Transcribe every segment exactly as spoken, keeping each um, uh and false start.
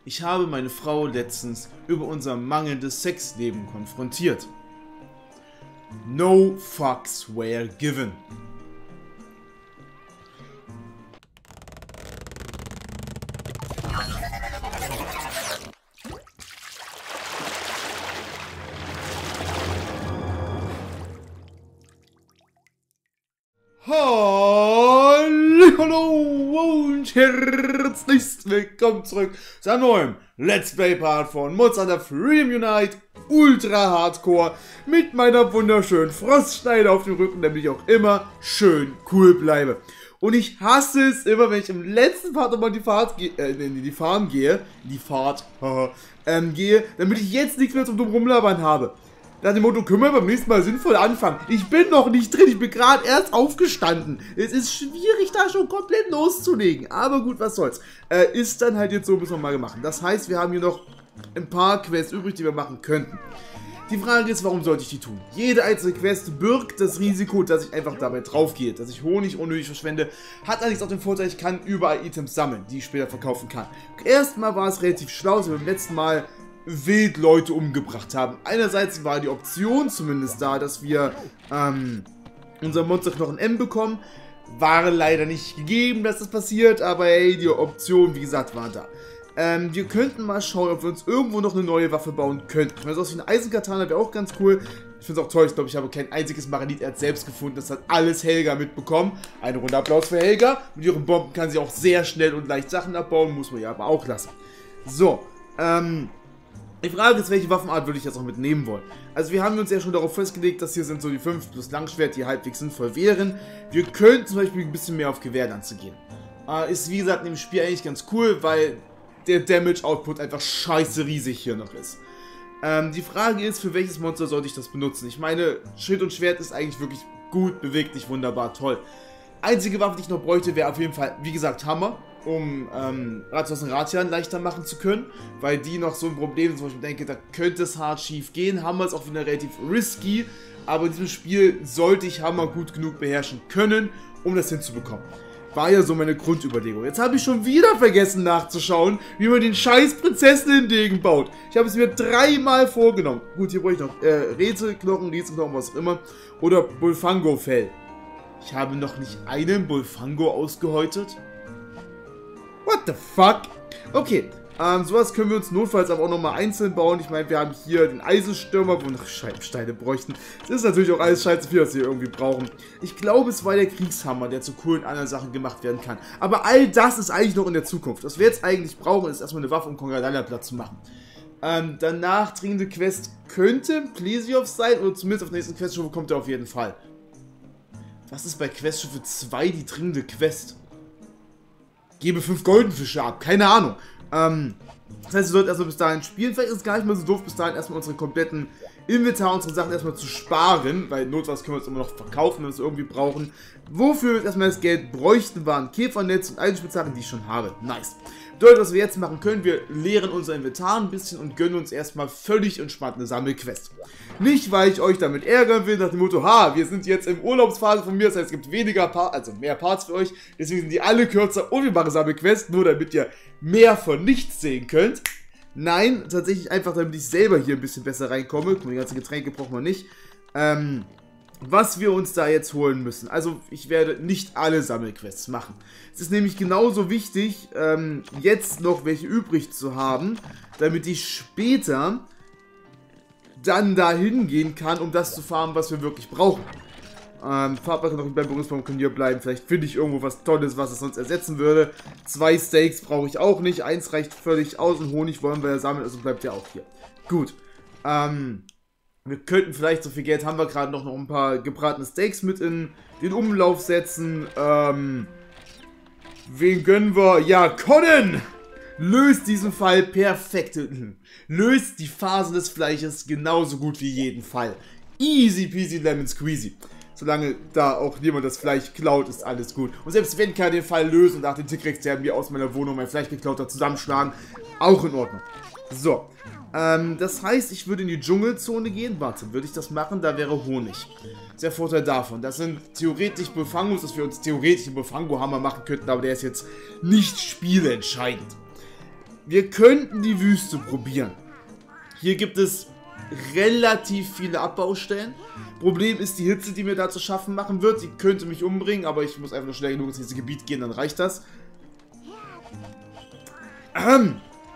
Ich habe meine Frau letztens über unser mangelndes Sexleben konfrontiert. No fucks were given. Hallo und herzlichst willkommen zurück zu einem neuen Let's Play Part von Monster Hunter Freedom Unite Ultra Hardcore mit meiner wunderschönen Frostschneide auf dem Rücken, damit ich auch immer schön cool bleibe. Und ich hasse es immer, wenn ich im letzten Part nochmal die Fahrt gehe, äh, in die Farm gehe, die Fahrt, haha, ähm, gehe, damit ich jetzt nichts mehr zum dumm rumlabern habe. Nach dem Motto, können wir beim nächsten Mal sinnvoll anfangen. Ich bin noch nicht drin, ich bin gerade erst aufgestanden. Es ist schwierig, da schon komplett loszulegen. Aber gut, was soll's. Äh, ist dann halt jetzt so, müssen wir mal machen. Das heißt, wir haben hier noch ein paar Quests übrig, die wir machen könnten. Die Frage ist, warum sollte ich die tun? Jede einzelne Quest birgt das Risiko, dass ich einfach dabei drauf gehe. Dass ich Honig unnötig verschwende. Hat allerdings auch den Vorteil, ich kann überall Items sammeln, die ich später verkaufen kann. Erstmal war es relativ schlau, dass wir beim letzten Mal wild Leute umgebracht haben. Einerseits war die Option zumindest da, dass wir ähm, unser Monsterknochen M bekommen. War leider nicht gegeben, dass das passiert, aber hey, die Option, wie gesagt, war da. Ähm, wir könnten mal schauen, ob wir uns irgendwo noch eine neue Waffe bauen könnten. Ich meine, so was wie ein Eisenkatana wäre auch ganz cool. Ich finde es auch toll, ich glaube, ich habe kein einziges Maranit-Erz selbst gefunden. Das hat alles Helga mitbekommen. Eine Runde Applaus für Helga. Mit ihren Bomben kann sie auch sehr schnell und leicht Sachen abbauen, muss man ja aber auch lassen. So, ähm... Die Frage ist, welche Waffenart würde ich jetzt noch mitnehmen wollen. Also wir haben uns ja schon darauf festgelegt, dass hier sind so die fünf plus Langschwert, die halbwegs sinnvoll wären. Wir könnten zum Beispiel ein bisschen mehr auf Gewehrlanze gehen. Äh, ist wie gesagt in dem Spiel eigentlich ganz cool, weil der Damage-Output einfach scheiße riesig hier noch ist. Ähm, die Frage ist, für welches Monster sollte ich das benutzen? Ich meine, Schild und Schwert ist eigentlich wirklich gut, beweglich, wunderbar, toll. Einzige Waffe, die ich noch bräuchte, wäre auf jeden Fall, wie gesagt, Hammer, um ähm, Rathaus und Ratian leichter machen zu können, weil die noch so ein Problem sind, wo ich mir denke, da könnte es hart schief gehen. Hammer ist auch wieder relativ risky, aber in diesem Spiel sollte ich Hammer gut genug beherrschen können, um das hinzubekommen. War ja so meine Grundüberlegung. Jetzt habe ich schon wieder vergessen nachzuschauen, wie man den scheiß Prinzessinnen-Degen baut. Ich habe es mir dreimal vorgenommen. Gut, hier brauche ich noch äh, Rätselknochen, Riesenknochen, was auch immer, oder Bullfango-Fell. Ich habe noch nicht einen Bullfango ausgehäutet. What the fuck? Okay, ähm, sowas können wir uns notfalls aber auch nochmal einzeln bauen. Ich meine, wir haben hier den Eisenstürmer, wo wir noch Scheibensteine bräuchten. Das ist natürlich auch alles scheiße viel, was wir irgendwie brauchen. Ich glaube, es war der Kriegshammer, der zu coolen anderen Sachen gemacht werden kann. Aber all das ist eigentlich noch in der Zukunft. Was wir jetzt eigentlich brauchen, ist erstmal eine Waffe, um Kongadala platt zu machen. Ähm, danach dringende Quest könnte Plesiov sein, oder zumindest auf der nächsten Queststufe kommt er auf jeden Fall. Was ist bei Queststufe zwei die dringende Quest? Gebe fünf Goldenfische ab, keine Ahnung. Ähm, das heißt, wir sollten erstmal bis dahin spielen. Vielleicht ist es gar nicht mal so doof, bis dahin erstmal unsere kompletten Inventar, unsere Sachen erstmal zu sparen, weil notfalls können wir uns immer noch verkaufen, wenn wir es irgendwie brauchen. Wofür wir jetzt erstmal das Geld bräuchten, waren Käfernetz und Eisenspitzhacken, die ich schon habe. Nice. Bedeutet, was wir jetzt machen können, wir leeren unser Inventar ein bisschen und gönnen uns erstmal völlig entspannt eine Sammelquest. Nicht, weil ich euch damit ärgern will, nach dem Motto, ha, wir sind jetzt im Urlaubsphase von mir, das heißt, es gibt weniger Parts, also mehr Parts für euch, deswegen sind die alle kürzer und wir machen Sammelquests, nur damit ihr mehr von nichts sehen könnt. Nein, tatsächlich einfach, damit ich selber hier ein bisschen besser reinkomme. Guck mal, die ganzen Getränke braucht man nicht. Ähm... Was wir uns da jetzt holen müssen. Also ich werde nicht alle Sammelquests machen. Es ist nämlich genauso wichtig, ähm, jetzt noch welche übrig zu haben, damit ich später dann dahin gehen kann, um das zu farmen, was wir wirklich brauchen. Ähm, Farbwerke noch beim Berufsbaum können hier bleiben. Vielleicht finde ich irgendwo was Tolles, was es sonst ersetzen würde. Zwei Steaks brauche ich auch nicht. Eins reicht völlig aus und Honig wollen wir ja sammeln, also bleibt ja auch hier. Gut. Ähm... Wir könnten vielleicht, so viel Geld haben wir gerade noch, noch ein paar gebratene Steaks mit in den Umlauf setzen. Ähm, wen gönnen wir? Ja, Conan! Löst diesen Fall perfekt. Löst die Phasen des Fleisches genauso gut wie jeden Fall. Easy peasy lemon squeezy. Solange da auch niemand das Fleisch klaut, ist alles gut. Und selbst wenn keiner den Fall löst und nach den Tickrexterben mir aus meiner Wohnung mein Fleisch geklaut hat, zusammenschlagen, auch in Ordnung. So. Ähm, das heißt, ich würde in die Dschungelzone gehen. Warte, würde ich das machen? Da wäre Honig. Das ist der Vorteil davon. Das sind theoretisch Bullfangos, dass wir uns theoretisch einen Bullfango-Hammer machen könnten, aber der ist jetzt nicht spielentscheidend. wir könnten die Wüste probieren. Hier gibt es relativ viele Abbaustellen. Problem ist die Hitze, die mir da zu schaffen machen wird. Sie könnte mich umbringen, aber ich muss einfach nur schnell genug ins nächste Gebiet gehen, dann reicht das. Ähm.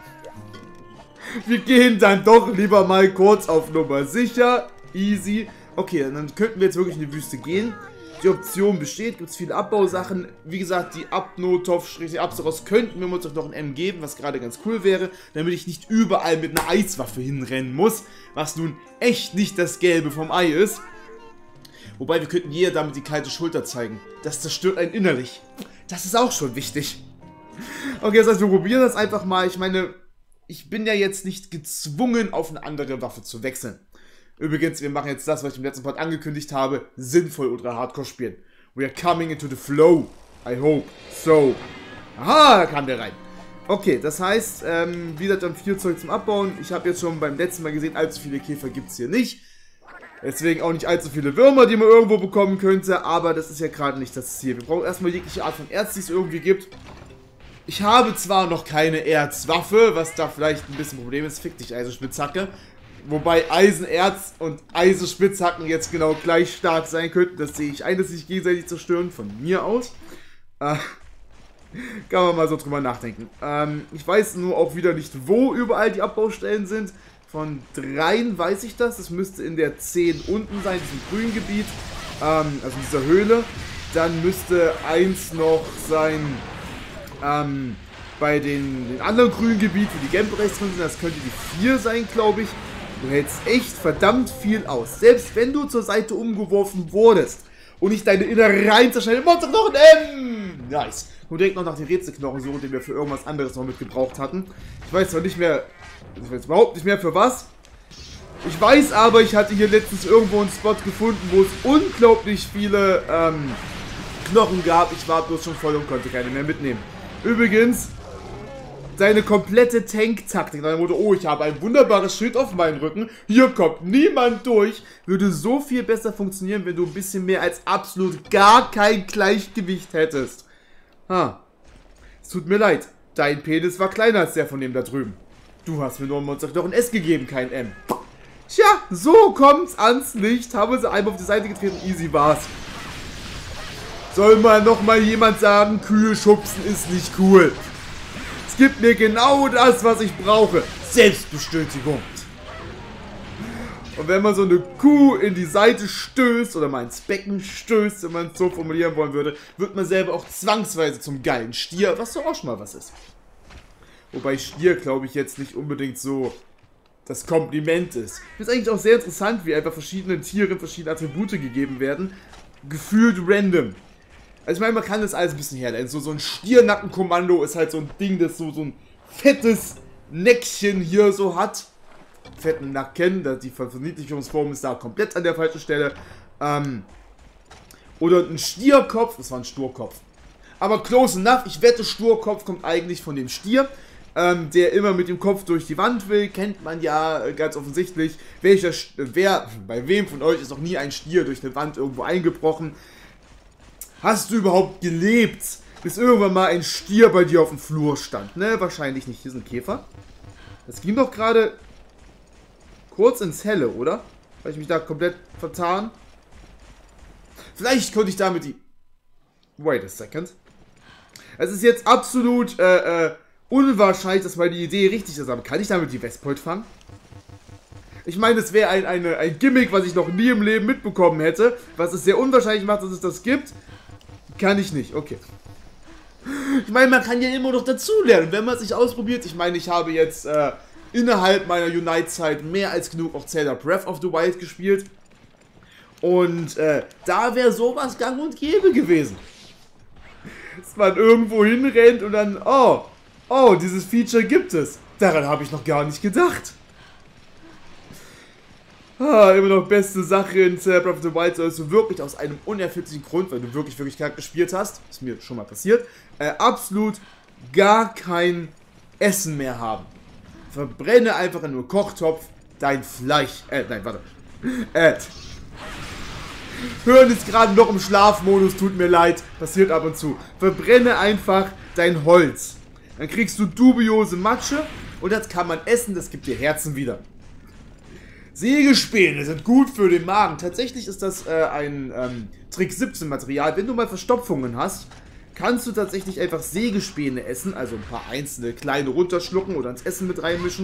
Wir gehen dann doch lieber mal kurz auf Nummer sicher. Easy. Okay, dann könnten wir jetzt wirklich in die Wüste gehen. Die Option besteht, gibt es viele Abbausachen. Wie gesagt, die Abnotov-Absaros könnten wir uns doch noch ein M geben, was gerade ganz cool wäre, damit ich nicht überall mit einer Eiswaffe hinrennen muss, was nun echt nicht das Gelbe vom Ei ist. Wobei, wir könnten jeder damit die kalte Schulter zeigen. Das zerstört einen innerlich. Das ist auch schon wichtig. Okay, das heißt, wir probieren das einfach mal. Ich meine, ich bin ja jetzt nicht gezwungen, auf eine andere Waffe zu wechseln. Übrigens, wir machen jetzt das, was ich im letzten Part angekündigt habe, sinnvoll Ultra Hardcore spielen. We are coming into the flow. I hope so. Aha, da kam der rein. Okay, das heißt, ähm, wieder dann viel Zeug zum Abbauen. Ich habe jetzt schon beim letzten Mal gesehen, allzu viele Käfer gibt es hier nicht. Deswegen auch nicht allzu viele Würmer, die man irgendwo bekommen könnte. Aber das ist ja gerade nicht das Ziel. Wir brauchen erstmal jegliche Art von Erz, die es irgendwie gibt. Ich habe zwar noch keine Erzwaffe, was da vielleicht ein bisschen ein Problem ist. Fick dich, Eisenspitzhacke. Wobei Eisenerz und Eisenspitzhacken jetzt genau gleich stark sein könnten. Das sehe ich ein, dass sie sich gegenseitig zerstören. Von mir aus. Äh, kann man mal so drüber nachdenken. Ähm, ich weiß nur auch wieder nicht, wo überall die Abbaustellen sind. Von dreien weiß ich das. Das müsste in der zehn unten sein, diesem grünen Gebiet. Ähm, also in dieser Höhle. Dann müsste eins noch sein ähm, bei den, den anderen grünen Gebiet, wo die Gamberechts drin sind. Das könnte die vier sein, glaube ich. Du hältst echt verdammt viel aus. Selbst wenn du zur Seite umgeworfen wurdest und ich deine Innereien zerschneide. Monster noch ein M! Nice. Und direkt noch nach den Rätselknochen suchen, den wir für irgendwas anderes noch mitgebraucht hatten. Ich weiß zwar nicht mehr, ich weiß überhaupt nicht mehr für was. Ich weiß aber, ich hatte hier letztens irgendwo einen Spot gefunden, wo es unglaublich viele ähm, Knochen gab. Ich war bloß schon voll und konnte keine mehr mitnehmen. Übrigens, seine komplette Tank-Taktik, nach dem Motto, oh, ich habe ein wunderbares Schild auf meinem Rücken, hier kommt niemand durch, würde so viel besser funktionieren, wenn du ein bisschen mehr als absolut gar kein Gleichgewicht hättest. Ha. Es tut mir leid, dein Penis war kleiner als der von dem da drüben. Du hast mir nur ein Monster doch ein S gegeben, kein M. Tja, so kommt's ans Licht, haben sie einmal auf die Seite getreten, easy war's. Soll mal nochmal jemand sagen, Kühe schubsen ist nicht cool. Es gibt mir genau das, was ich brauche. Selbstbestätigung. Und wenn man so eine Kuh in die Seite stößt oder mal ins Becken stößt, wenn man es so formulieren wollen würde, wird man selber auch zwangsweise zum geilen Stier, was doch auch schon mal was ist. Wobei Stier, glaube ich, jetzt nicht unbedingt so das Kompliment ist. Das ist eigentlich auch sehr interessant, wie einfach verschiedenen Tieren verschiedene Attribute gegeben werden. Gefühlt random. Also ich meine, man kann das alles ein bisschen herleiten. So, so ein Stiernackenkommando ist halt so ein Ding, das so, so ein fettes Neckchen hier so hat. Fetten Nacken, die Verniedlichungsform ist da komplett an der falschen Stelle. Ähm, oder ein Stierkopf, das war ein Sturkopf. Aber close enough, ich wette, Sturkopf kommt eigentlich von dem Stier, ähm, der immer mit dem Kopf durch die Wand will. Kennt man ja äh, ganz offensichtlich. Welcher, wer, bei wem von euch ist noch nie ein Stier durch eine Wand irgendwo eingebrochen? Hast du überhaupt gelebt, bis irgendwann mal ein Stier bei dir auf dem Flur stand? Ne, wahrscheinlich nicht. Hier ist ein Käfer. Das ging doch gerade kurz ins Helle, oder? Weil ich mich da komplett vertan. Vielleicht konnte ich damit die... Wait a second. Es ist jetzt absolut äh, äh, unwahrscheinlich, dass meine Idee richtig ist. Aber kann ich damit die Westpoint fangen? Ich meine, es wäre ein, eine, ein Gimmick, was ich noch nie im Leben mitbekommen hätte. Was es sehr unwahrscheinlich macht, dass es das gibt. Kann ich nicht, okay. Ich meine, man kann ja immer noch dazulernen, wenn man es sich ausprobiert. Ich meine, ich habe jetzt äh, innerhalb meiner Unite-Zeit mehr als genug auch Zelda Breath of the Wild gespielt. Und äh, da wäre sowas gang und gäbe gewesen. Dass man irgendwo hinrennt und dann, oh, oh, dieses Feature gibt es. Daran habe ich noch gar nicht gedacht. Ah, immer noch beste Sache in Zelda Breath of the Wild, sollst du wirklich aus einem unerfindlichen Grund, weil du wirklich, wirklich krank gespielt hast, ist mir schon mal passiert, äh, absolut gar kein Essen mehr haben. Verbrenne einfach in einem Kochtopf dein Fleisch. Äh, nein, warte. Äh. Hören ist gerade noch im Schlafmodus, tut mir leid, passiert ab und zu. Verbrenne einfach dein Holz. Dann kriegst du dubiose Matsche und das kann man essen, das gibt dir Herzen wieder. Sägespäne sind gut für den Magen. Tatsächlich ist das äh, ein ähm, Trick siebzehn Material. Wenn du mal Verstopfungen hast, kannst du tatsächlich einfach Sägespäne essen, also ein paar einzelne kleine runterschlucken oder ins Essen mit reinmischen.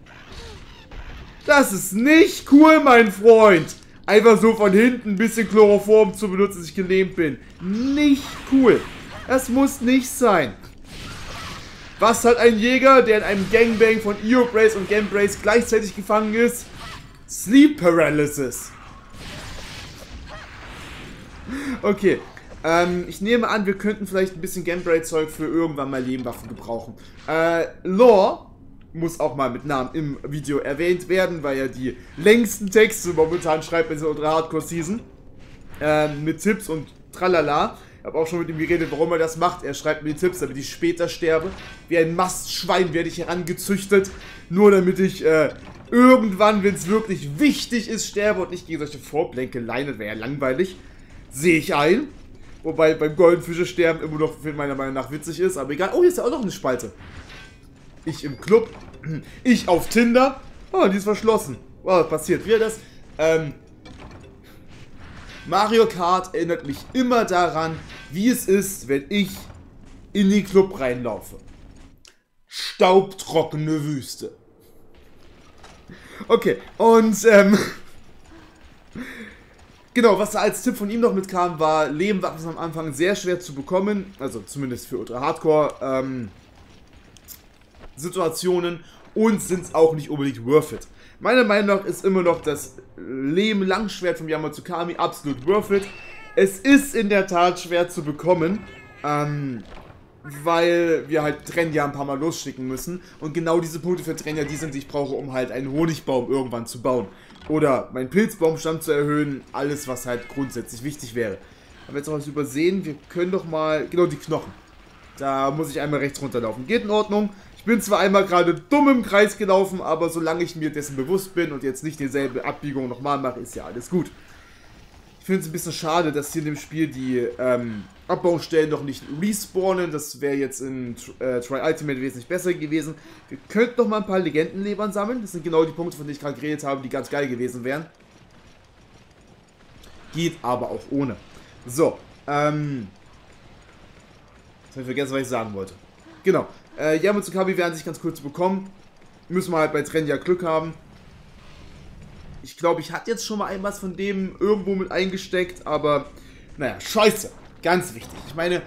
Das ist nicht cool, mein Freund. Einfach so von hinten ein bisschen Chloroform zu benutzen, dass ich gelähmt bin. Nicht cool. Das muss nicht sein. Was hat ein Jäger, der in einem Gangbang von Eobrace und Gambrace gleichzeitig gefangen ist? Sleep Paralysis. Okay. Ähm, ich nehme an, wir könnten vielleicht ein bisschen Gambrace-Zeug für irgendwann mal Lehmwaffen gebrauchen. Äh, Lore muss auch mal mit Namen im Video erwähnt werden, weil er die längsten Texte momentan schreibt in unserer Hardcore-Season. Ähm, mit Tipps und tralala. Ich habe auch schon mit ihm geredet, warum er das macht. Er schreibt mir die Tipps, damit ich später sterbe. Wie ein Mastschwein werde ich herangezüchtet. Nur damit ich äh, irgendwann, wenn es wirklich wichtig ist, sterbe und nicht gegen solche Vorblänkeleien. Das wäre ja langweilig. Sehe ich ein. Wobei beim Goldenfische sterben immer noch meiner Meinung nach witzig ist. Aber egal. Oh, hier ist ja auch noch eine Spalte. Ich im Club. Ich auf Tinder. Oh, die ist verschlossen. Wow, passiert wieder das. Ähm, Mario Kart erinnert mich immer daran, wie es ist, wenn ich in den Club reinlaufe. Staubtrockene Wüste. Okay, und ähm... genau, was da als Tipp von ihm noch mitkam, war, Lehmwaffen sind am Anfang sehr schwer zu bekommen. Also zumindest für Ultra Hardcore ähm, Situationen. Und sind es auch nicht unbedingt worth it. Meiner Meinung nach ist immer noch das Lehm-Langschwert vom Yamatsukami absolut worth it. Es ist in der Tat schwer zu bekommen, ähm, weil wir halt Trenja ein paar Mal losschicken müssen. Und genau diese Punkte für Trenja, die sind, die ich brauche, um halt einen Honigbaum irgendwann zu bauen. Oder meinen Pilzbaumstamm zu erhöhen, alles, was halt grundsätzlich wichtig wäre. Haben wir jetzt noch was übersehen? Wir können doch mal, genau, die Knochen. Da muss ich einmal rechts runterlaufen. Geht in Ordnung. Ich bin zwar einmal gerade dumm im Kreis gelaufen, aber solange ich mir dessen bewusst bin und jetzt nicht dieselbe Abbiegung nochmal mache, ist ja alles gut. Ich finde es ein bisschen schade, dass hier in dem Spiel die ähm, Abbaustellen noch nicht respawnen. Das wäre jetzt in äh, Try Ultimate wesentlich besser gewesen. Wir könnten noch mal ein paar Legendenlebern sammeln. Das sind genau die Punkte, von denen ich gerade geredet habe, die ganz geil gewesen wären. Geht aber auch ohne. So, ähm... jetzt habe ich vergessen, was ich sagen wollte. Genau. Äh, Yamatsukami werden sich ganz kurz bekommen. Müssen wir halt bei Trenja Glück haben. Ich glaube, ich hatte jetzt schon mal ein was von dem irgendwo mit eingesteckt, aber naja, scheiße. Ganz wichtig. Ich meine,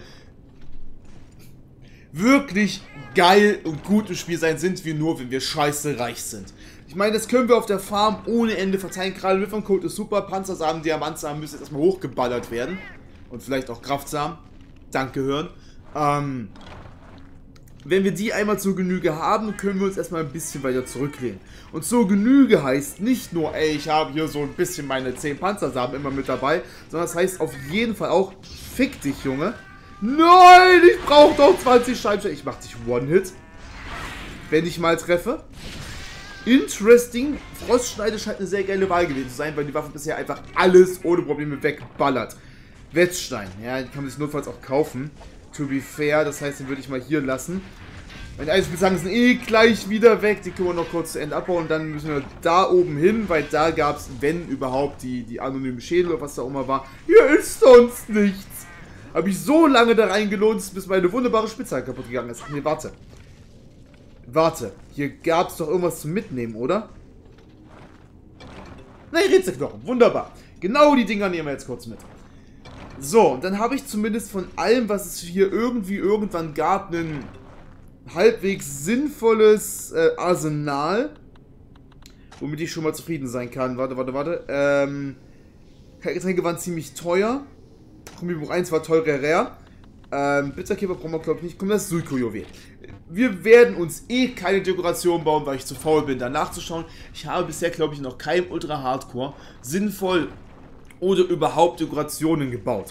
wirklich geil und gut im Spiel sein sind wir nur, wenn wir scheiße reich sind. Ich meine, das können wir auf der Farm ohne Ende verteilen. Gerade Riffern-Code ist super. Panzersamen, Diamantsamen müssen jetzt erstmal hochgeballert werden. Und vielleicht auch Kraftsamen. Danke, hören. Ähm... Wenn wir die einmal zur Genüge haben, können wir uns erstmal ein bisschen weiter zurücklehnen. Und zur Genüge heißt nicht nur, ey, ich habe hier so ein bisschen meine zehn Panzersamen immer mit dabei, sondern das heißt auf jeden Fall auch, fick dich, Junge. Nein, ich brauche doch zwanzig Scheibensteine. Ich mache dich One-Hit, wenn ich mal treffe. Interesting. Frostschneide scheint eine sehr geile Wahl gewesen zu sein, weil die Waffe bisher einfach alles ohne Probleme wegballert. Wetzstein, ja, die kann man sich notfalls auch kaufen. To be fair, das heißt, den würde ich mal hier lassen. Meine Eisenspitzhacken sind eh gleich wieder weg. Die können wir noch kurz zu Ende abbauen. Und dann müssen wir da oben hin, weil da gab es, wenn überhaupt, die, die anonymen Schädel oder was da auch immer war. Hier ist sonst nichts. Habe ich so lange da reingelohnt, bis meine wunderbare Spitzhacke kaputt gegangen ist. Nee, warte. Warte. Hier gab es doch irgendwas zum Mitnehmen, oder? Nein, Rätselknochen. Wunderbar. Genau die Dinger nehmen wir jetzt kurz mit. So, und dann habe ich zumindest von allem, was es hier irgendwie irgendwann gab, ein halbwegs sinnvolles äh, Arsenal, womit ich schon mal zufrieden sein kann. Warte, warte, warte. Ähm, Getränke waren ziemlich teuer. Kombibuch eins war teurer. Ähm, Bitterkäfer brauchen wir, glaube ich, nicht. Komm, das ist Suiko-Juwel. Wir werden uns eh keine Dekoration bauen, weil ich zu faul bin, da nachzuschauen. Ich habe bisher, glaube ich, noch kein Ultra Hardcore sinnvoll oder überhaupt Dekorationen gebaut.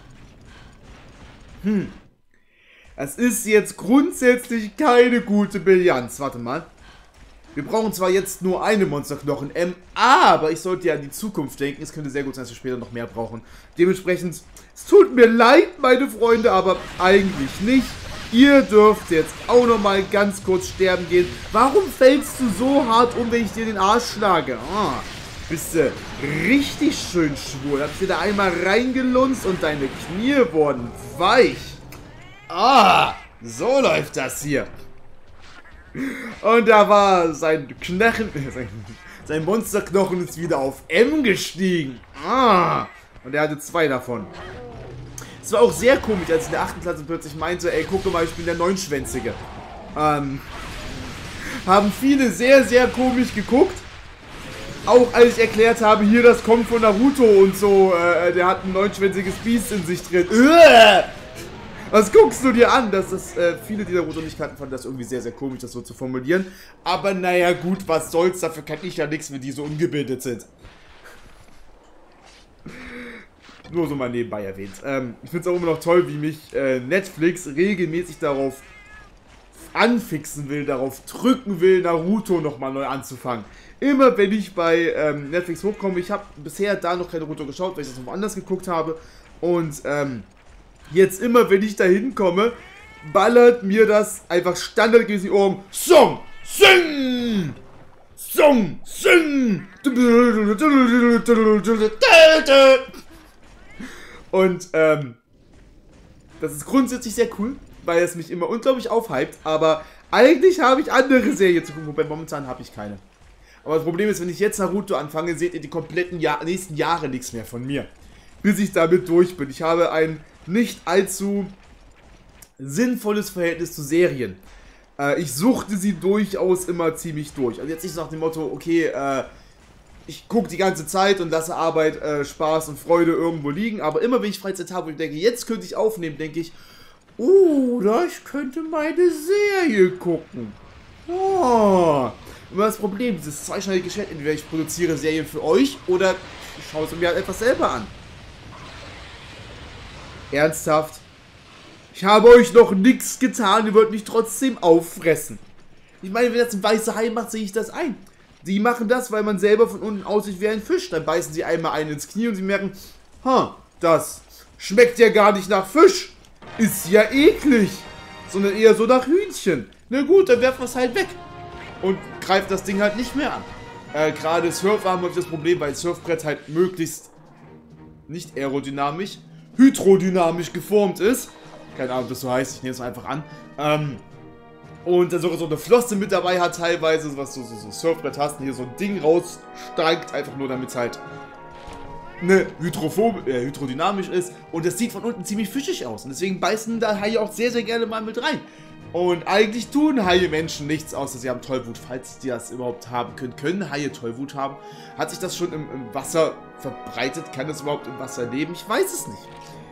Hm. Das ist jetzt grundsätzlich keine gute Bilanz. Warte mal. Wir brauchen zwar jetzt nur eine Monsterknochen M, aber ich sollte ja an die Zukunft denken. Es könnte sehr gut sein, dass wir später noch mehr brauchen. Dementsprechend, es tut mir leid, meine Freunde, aber eigentlich nicht. Ihr dürft jetzt auch noch mal ganz kurz sterben gehen. Warum fällst du so hart um, wenn ich dir den Arsch schlage? Ah, bist du richtig schön schwul. Hab ich dir da einmal reingelunzt und deine Knie wurden weich. Ah, so läuft das hier. Und da war sein Knochen, sein, sein Monsterknochen ist wieder auf M gestiegen. Ah, und er hatte zwei davon. Es war auch sehr komisch, als ich in der achten Klasse plötzlich meinte, ey, guck mal, ich bin der Neunschwänzige. Ähm, haben viele sehr, sehr komisch geguckt. Auch als ich erklärt habe, hier, das kommt von Naruto und so, äh, der hat ein neunschwänziges Biest in sich drin. Uah! Was guckst du dir an? Das ist, äh, viele, die Naruto nicht kannten, fanden das irgendwie sehr, sehr komisch, das so zu formulieren. Aber naja, gut, was soll's, dafür kann ich ja nichts, wenn die so ungebildet sind. Nur so mal nebenbei erwähnt. Ähm, ich finde es auch immer noch toll, wie mich äh, Netflix regelmäßig darauf anfixen will, darauf drücken will, Naruto nochmal neu anzufangen. Immer wenn ich bei ähm, Netflix hochkomme, ich habe bisher da noch kein Naruto geschaut, weil ich das noch woanders geguckt habe. Und ähm, jetzt immer, wenn ich da hinkomme, ballert mir das einfach standardgemäß in die Ohren. Song! Sing! Song! Sing! Und, ähm, das ist grundsätzlich sehr cool, weil es mich immer unglaublich aufhypt, aber eigentlich habe ich andere Serien zu gucken, wobei momentan habe ich keine. Aber das Problem ist, wenn ich jetzt Naruto anfange, seht ihr die kompletten Jahr nächsten Jahre nichts mehr von mir, bis ich damit durch bin. Ich habe ein nicht allzu sinnvolles Verhältnis zu Serien. Äh, ich suchte sie durchaus immer ziemlich durch. Also jetzt nicht nach dem Motto, okay, äh, ich gucke die ganze Zeit und lasse Arbeit, äh, Spaß und Freude irgendwo liegen. Aber immer wenn ich Freizeit habe und ich denke, jetzt könnte ich aufnehmen, denke ich, oder ich könnte meine Serie gucken. Oh. Immer das Problem, dieses zweischneidige Geschäft, entweder ich produziere Serien für euch oder ich schaue es mir halt etwas selber an. Ernsthaft? Ich habe euch noch nichts getan, ihr wollt mich trotzdem auffressen. Ich meine, wenn das ein weißer Hai macht, sehe ich das ein. Die machen das, weil man selber von unten aussieht wie ein Fisch. Dann beißen sie einmal einen ins Knie und sie merken, ha, das schmeckt ja gar nicht nach Fisch. Ist ja eklig. Sondern eher so nach Hühnchen. Na gut, dann werfen wir es halt weg. Und greift das Ding halt nicht mehr an. Äh, gerade Surfer haben das Problem, weil Surfbrett halt möglichst nicht aerodynamisch, hydrodynamisch geformt ist. Keine Ahnung, ob das so heißt, ich nehme es einfach an. Ähm, und dann sogar so eine Flosse mit dabei hat teilweise, was du so, so Surfbrett hast und hier so ein Ding raussteigt, einfach nur damit es halt ne, hydrophob, äh, hydrodynamisch ist. Und das sieht von unten ziemlich fischig aus. Und deswegen beißen da Haie auch sehr, sehr gerne mal mit rein. Und eigentlich tun Haie Menschen nichts, außer sie haben Tollwut. Falls die das überhaupt haben können, können Haie Tollwut haben. Hat sich das schon im, im Wasser verbreitet? Kann das überhaupt im Wasser leben? Ich weiß es nicht.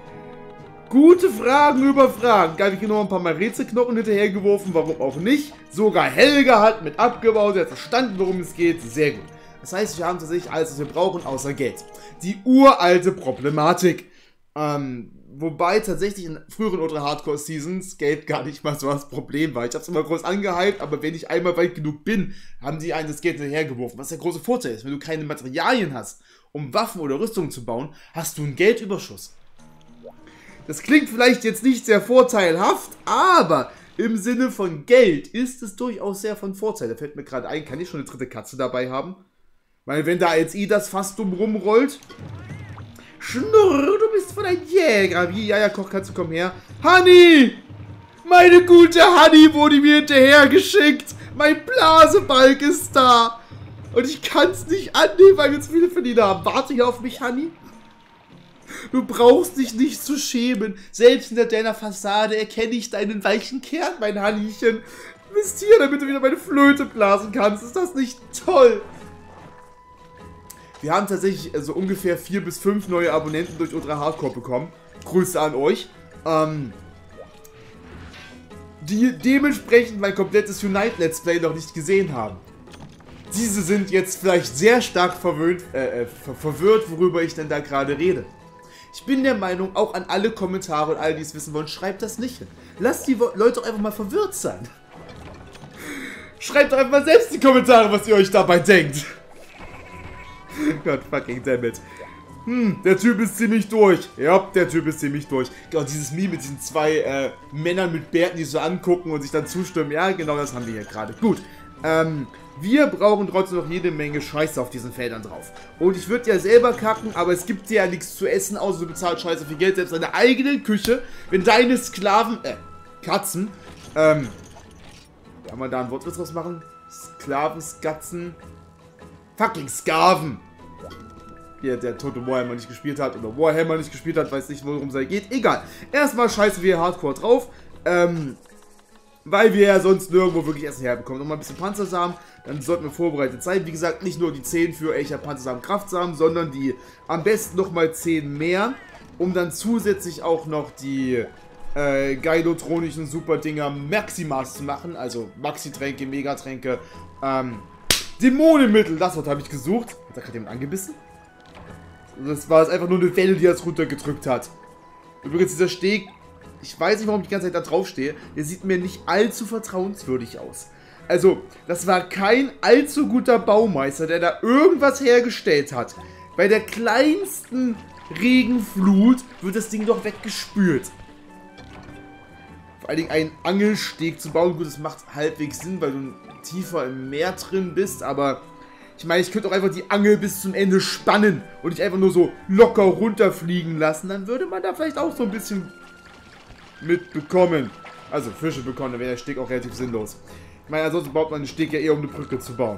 Gute Fragen über Fragen. Geil, ich habe noch ein paar Mal Rätselknochen hinterhergeworfen, warum auch nicht. Sogar Helga hat mit abgebaut, er hat verstanden, worum es geht. Sehr gut. Das heißt, wir haben tatsächlich alles, was wir brauchen, außer Geld. Die uralte Problematik. Ähm, wobei tatsächlich in früheren Ultra Hardcore Seasons Geld gar nicht mal so das Problem war. Ich habe es immer groß angehypt, aber wenn ich einmal weit genug bin, haben die einen das Geld hinterhergeworfen. Was der große Vorteil ist, wenn du keine Materialien hast, um Waffen oder Rüstungen zu bauen, hast du einen Geldüberschuss. Das klingt vielleicht jetzt nicht sehr vorteilhaft, aber im Sinne von Geld ist es durchaus sehr von Vorteil. Da fällt mir gerade ein, kann ich schon eine dritte Katze dabei haben? Weil wenn da jetzt I das fast dumm rumrollt. Schnurr, du bist von ein Jäger. Wie, ja, ja, Koch, kannst du kommen her. Honey! Meine gute Honey wurde mir hinterher geschickt. Mein Blasebalg ist da. Und ich kann es nicht annehmen, weil wir zu viele Verlierer haben. Warte hier auf mich, Honey. Du brauchst dich nicht zu schämen. Selbst hinter deiner Fassade erkenne ich deinen weichen Kern, mein Hannischen. Du bist hier, damit du wieder meine Flöte blasen kannst. Ist das nicht toll? Wir haben tatsächlich so also ungefähr vier bis fünf neue Abonnenten durch Ultra Hardcore bekommen. Grüße an euch. Ähm, die dementsprechend mein komplettes Unite Let's Play noch nicht gesehen haben. Diese sind jetzt vielleicht sehr stark verwöhnt, äh, äh, ver verwirrt, worüber ich denn da gerade rede. Ich bin der Meinung, auch an alle Kommentare und alle, die es wissen wollen, schreibt das nicht hin. Lasst die Leute doch einfach mal verwirrt sein. Schreibt doch einfach mal selbst die Kommentare, was ihr euch dabei denkt. Gott fucking dammit. Hm, der Typ ist ziemlich durch. Ja, der Typ ist ziemlich durch. Genau, dieses Meme mit diesen zwei äh, Männern mit Bärten, die so angucken und sich dann zustimmen. Ja, genau das haben wir hier gerade. Gut. Ähm, wir brauchen trotzdem noch jede Menge Scheiße auf diesen Feldern drauf. Und ich würde ja selber kacken, aber es gibt dir ja nichts zu essen, außer du bezahlst Scheiße viel Geld, selbst deine eigene Küche. Wenn deine Sklaven, äh, Katzen, ähm, kann man da ein Wortwitz draus machen? Sklaven, Skatzen, fucking Skaven. Hier, der tote Warhammer nicht gespielt hat oder Warhammer nicht gespielt hat, weiß nicht, worum es da geht. Egal. Erstmal scheißen wir Hardcore drauf. Ähm, weil wir ja sonst nirgendwo wirklich Essen herbekommen. Nochmal ein bisschen Panzersamen, dann sollten wir vorbereitet sein. Wie gesagt, nicht nur die zehn für echter Panzersamen Kraftsamen, sondern die am besten nochmal zehn mehr, um dann zusätzlich auch noch die äh, geilotronischen Super-Dinger Maximas zu machen. Also Maxi-Tränke, Megatränke, ähm, Dämonenmittel, das Wort habe ich gesucht. Hat da gerade jemand angebissen? Das war jetzt einfach nur eine Welle, die das runtergedrückt hat. Übrigens, dieser Steg, ich weiß nicht, warum ich die ganze Zeit da drauf stehe, der sieht mir nicht allzu vertrauenswürdig aus. Also, das war kein allzu guter Baumeister, der da irgendwas hergestellt hat. Bei der kleinsten Regenflut wird das Ding doch weggespült. Vor allen Dingen einen Angelsteg zu bauen, gut, das macht halbwegs Sinn, weil du tiefer im Meer drin bist, aber ich meine, ich könnte auch einfach die Angel bis zum Ende spannen und nicht einfach nur so locker runterfliegen lassen. Dann würde man da vielleicht auch so ein bisschen mitbekommen. Also Fische bekommen, dann wäre der Steg auch relativ sinnlos. Ich meine, ansonsten baut man den Steg ja eher, um eine Brücke zu bauen.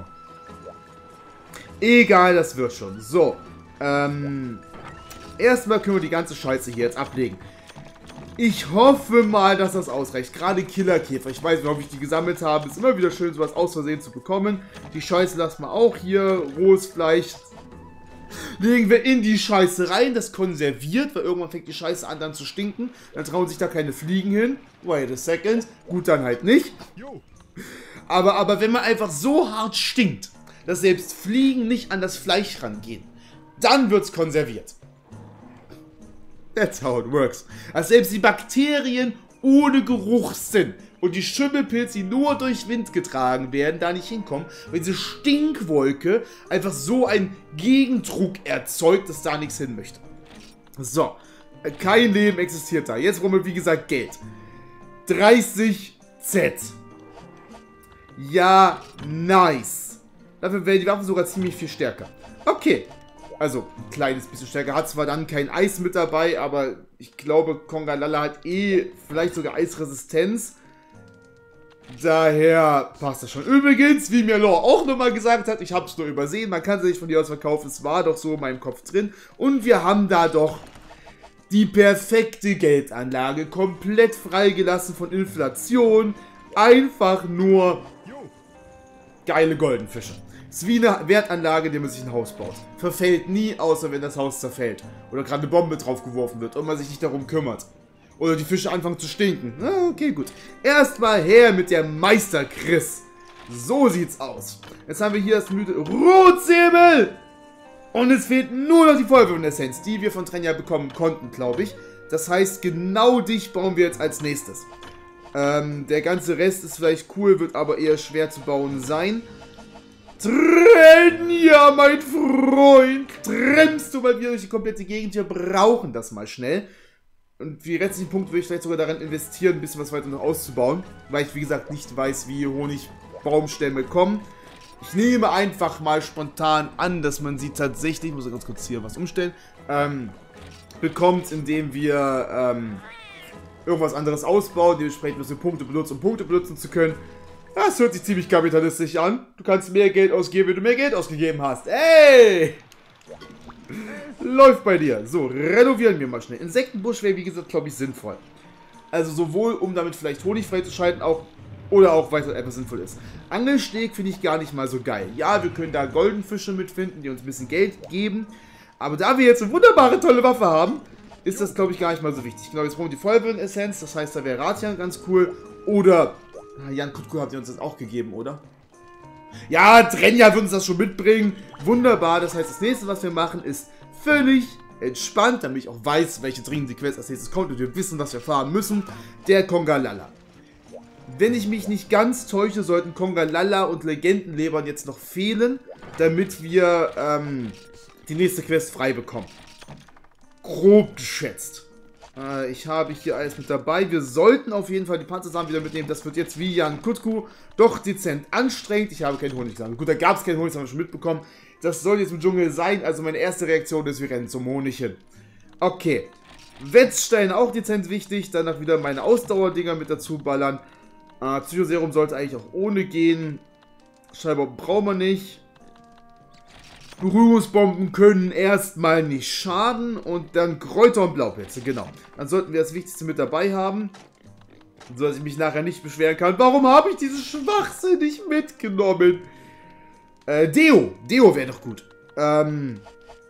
Egal, das wird schon. So, ähm, erstmal können wir die ganze Scheiße hier jetzt ablegen. Ich hoffe mal, dass das ausreicht. Gerade Killerkäfer. Ich weiß nicht, ob ich die gesammelt habe. Ist immer wieder schön, sowas aus Versehen zu bekommen. Die Scheiße lassen wir auch hier. Rohes Fleisch legen wir in die Scheiße rein. Das konserviert, weil irgendwann fängt die Scheiße an dann zu stinken. Dann trauen sich da keine Fliegen hin. Wait a second. Gut, dann halt nicht. Aber, aber wenn man einfach so hart stinkt, dass selbst Fliegen nicht an das Fleisch rangehen, dann wird es konserviert. That's how it works. Also selbst die Bakterien ohne Geruchssinn und die Schimmelpilze, die nur durch Wind getragen werden, da nicht hinkommen, weil diese Stinkwolke einfach so einen Gegendruck erzeugt, dass da nichts hin möchte. So, kein Leben existiert da. Jetzt brauchen wir, wie gesagt, Geld. dreißig Z. Ja, nice. Dafür wäre die Waffe sogar ziemlich viel stärker. Okay. Also, ein kleines bisschen stärker. Hat zwar dann kein Eis mit dabei, aber ich glaube, Kongalala hat eh vielleicht sogar Eisresistenz. Daher passt das schon. Übrigens, wie mir Lore auch nochmal gesagt hat, ich habe es nur übersehen, man kann sie nicht von dir aus verkaufen. Es war doch so in meinem Kopf drin. Und wir haben da doch die perfekte Geldanlage. Komplett freigelassen von Inflation. Einfach nur geile Goldenfische. Es ist wie eine Wertanlage, die man sich ein Haus baut. Verfällt nie, außer wenn das Haus zerfällt. Oder gerade eine Bombe drauf geworfen wird und man sich nicht darum kümmert. Oder die Fische anfangen zu stinken. Ah, okay, gut. Erstmal her mit der Meister Chris. So sieht's aus. Jetzt haben wir hier das müde Rotsäbel. Und es fehlt nur noch die Feuerwehr-Essenz, die wir von Trenja bekommen konnten, glaube ich. Das heißt, genau dich bauen wir jetzt als nächstes. Ähm, der ganze Rest ist vielleicht cool, wird aber eher schwer zu bauen sein. Trenja, mein Freund! Trennst du mal wieder durch die komplette Gegend? Wir brauchen das mal schnell. Und die restlichen Punkte würde ich vielleicht sogar daran investieren, ein bisschen was weiter noch auszubauen. Weil ich, wie gesagt, nicht weiß, wie Honigbaumstämme kommen. Ich nehme einfach mal spontan an, dass man sie tatsächlich, ich muss ganz kurz hier was umstellen, ähm, bekommt, indem wir ähm, irgendwas anderes ausbauen. Dementsprechend müssen wir Punkte benutzen, um Punkte benutzen zu können. Das hört sich ziemlich kapitalistisch an. Du kannst mehr Geld ausgeben, wenn du mehr Geld ausgegeben hast. Ey! Läuft bei dir. So, renovieren wir mal schnell. Insektenbusch wäre, wie gesagt, glaube ich, sinnvoll. Also sowohl, um damit vielleicht Honig freizuschalten, auch, oder auch, weil es etwas sinnvoll ist. Angelsteg finde ich gar nicht mal so geil. Ja, wir können da Goldenfische mitfinden, die uns ein bisschen Geld geben. Aber da wir jetzt eine wunderbare, tolle Waffe haben, ist das, glaube ich, gar nicht mal so wichtig. Ich glaube, jetzt brauchen wir die Feuerwehr-Essenz. Das heißt, da wäre Ratian ganz cool. Oder Jan Kutku habt ihr uns das auch gegeben, oder? Ja, Trenja wird uns das schon mitbringen. Wunderbar. Das heißt, das nächste, was wir machen, ist völlig entspannt, damit ich auch weiß, welche dringende Quest als nächstes kommt und wir wissen, was wir fahren müssen. Der Kongalala. Wenn ich mich nicht ganz täusche, sollten Kongalala und Legendenlebern jetzt noch fehlen, damit wir ähm, die nächste Quest frei bekommen. grob geschätzt. Äh, ich habe hier alles mit dabei. Wir sollten auf jeden Fall die Panzersamen wieder mitnehmen. Das wird jetzt wie Jan Kutku doch dezent anstrengend. Ich habe keinen Honigsamen. Gut, da gab es keinen Honigsamen, schon mitbekommen. Das soll jetzt im Dschungel sein. Also meine erste Reaktion ist, wir rennen zum Honig hin. Okay. Wetzstein auch dezent wichtig. Danach wieder meine Ausdauerdinger mit dazu ballern. Äh, Psychoserum sollte eigentlich auch ohne gehen. Schallbomben brauchen wir nicht. Berührungsbomben können erstmal nicht schaden. Und dann Kräuter und Blaupilze, genau. Dann sollten wir das Wichtigste mit dabei haben. So dass ich mich nachher nicht beschweren kann. Warum habe ich diese Schwachsinn nicht mitgenommen? Äh, Deo. Deo wäre doch gut. Ähm.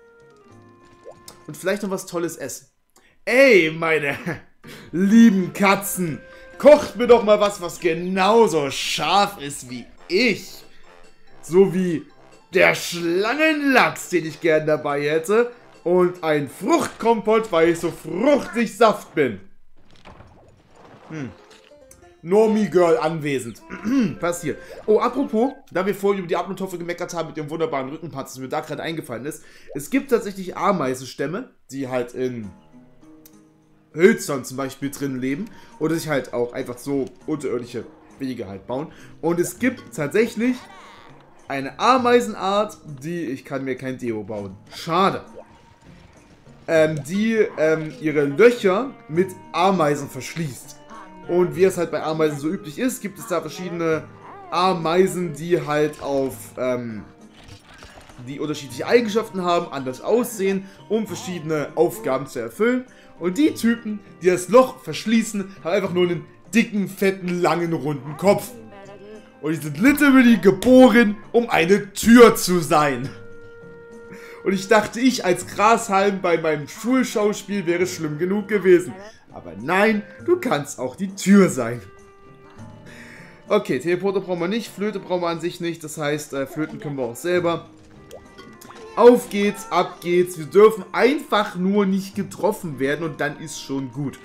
Und vielleicht noch was Tolles essen. Ey, meine lieben Katzen. Kocht mir doch mal was, was genauso scharf ist wie ich. So wie der Schlangenlachs, den ich gern dabei hätte. Und ein Fruchtkompott, weil ich so fruchtig saft bin. Hm. Normie Girl anwesend. Passiert. Oh, apropos, da wir vorhin über die Abnotoffe gemeckert haben mit dem wunderbaren Rückenpanzer, das mir da gerade eingefallen ist. Es gibt tatsächlich Ameisenstämme, die halt in Hölzern zum Beispiel drin leben. Oder sich halt auch einfach so unterirdische Wege halt bauen. Und es gibt tatsächlich eine Ameisenart, die, ich kann mir kein Deo bauen. Schade. Ähm, die ähm, ihre Löcher mit Ameisen verschließt. Und wie es halt bei Ameisen so üblich ist, gibt es da verschiedene Ameisen, die halt auf, ähm, die unterschiedliche Eigenschaften haben, anders aussehen, um verschiedene Aufgaben zu erfüllen. Und die Typen, die das Loch verschließen, haben einfach nur einen dicken, fetten, langen, runden Kopf. Und die sind literally geboren, um eine Tür zu sein. Und ich dachte, ich als Grashalm bei meinem Schulschauspiel wäre schlimm genug gewesen. Aber nein, du kannst auch die Tür sein. Okay, Teleporter brauchen wir nicht, Flöte brauchen wir an sich nicht. Das heißt, äh, Flöten können wir auch selber. Auf geht's, ab geht's. Wir dürfen einfach nur nicht getroffen werden und dann ist schon gut.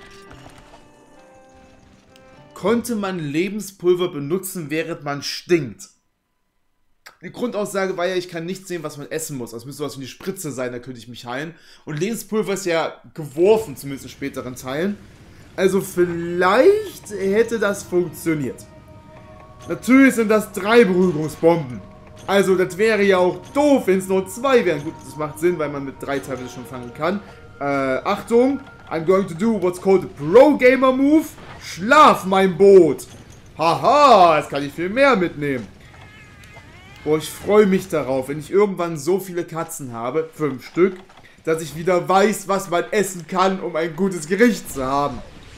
Konnte man Lebenspulver benutzen, während man stinkt? Die Grundaussage war ja, ich kann nicht sehen, was man essen muss. Das müsste sowas wie eine Spritze sein, da könnte ich mich heilen. Und Lebenspulver ist ja geworfen, zumindest in späteren Teilen. Also vielleicht hätte das funktioniert. Natürlich sind das drei Berührungsbomben. Also das wäre ja auch doof, wenn es nur zwei wären. Gut, das macht Sinn, weil man mit drei teilweise schon fangen kann. Äh, Achtung, I'm going to do what's called a Pro-Gamer Move. Schlaf, mein Boot. Haha, jetzt kann ich viel mehr mitnehmen. Boah, ich freue mich darauf, wenn ich irgendwann so viele Katzen habe, fünf Stück, dass ich wieder weiß, was man essen kann, um ein gutes Gericht zu haben.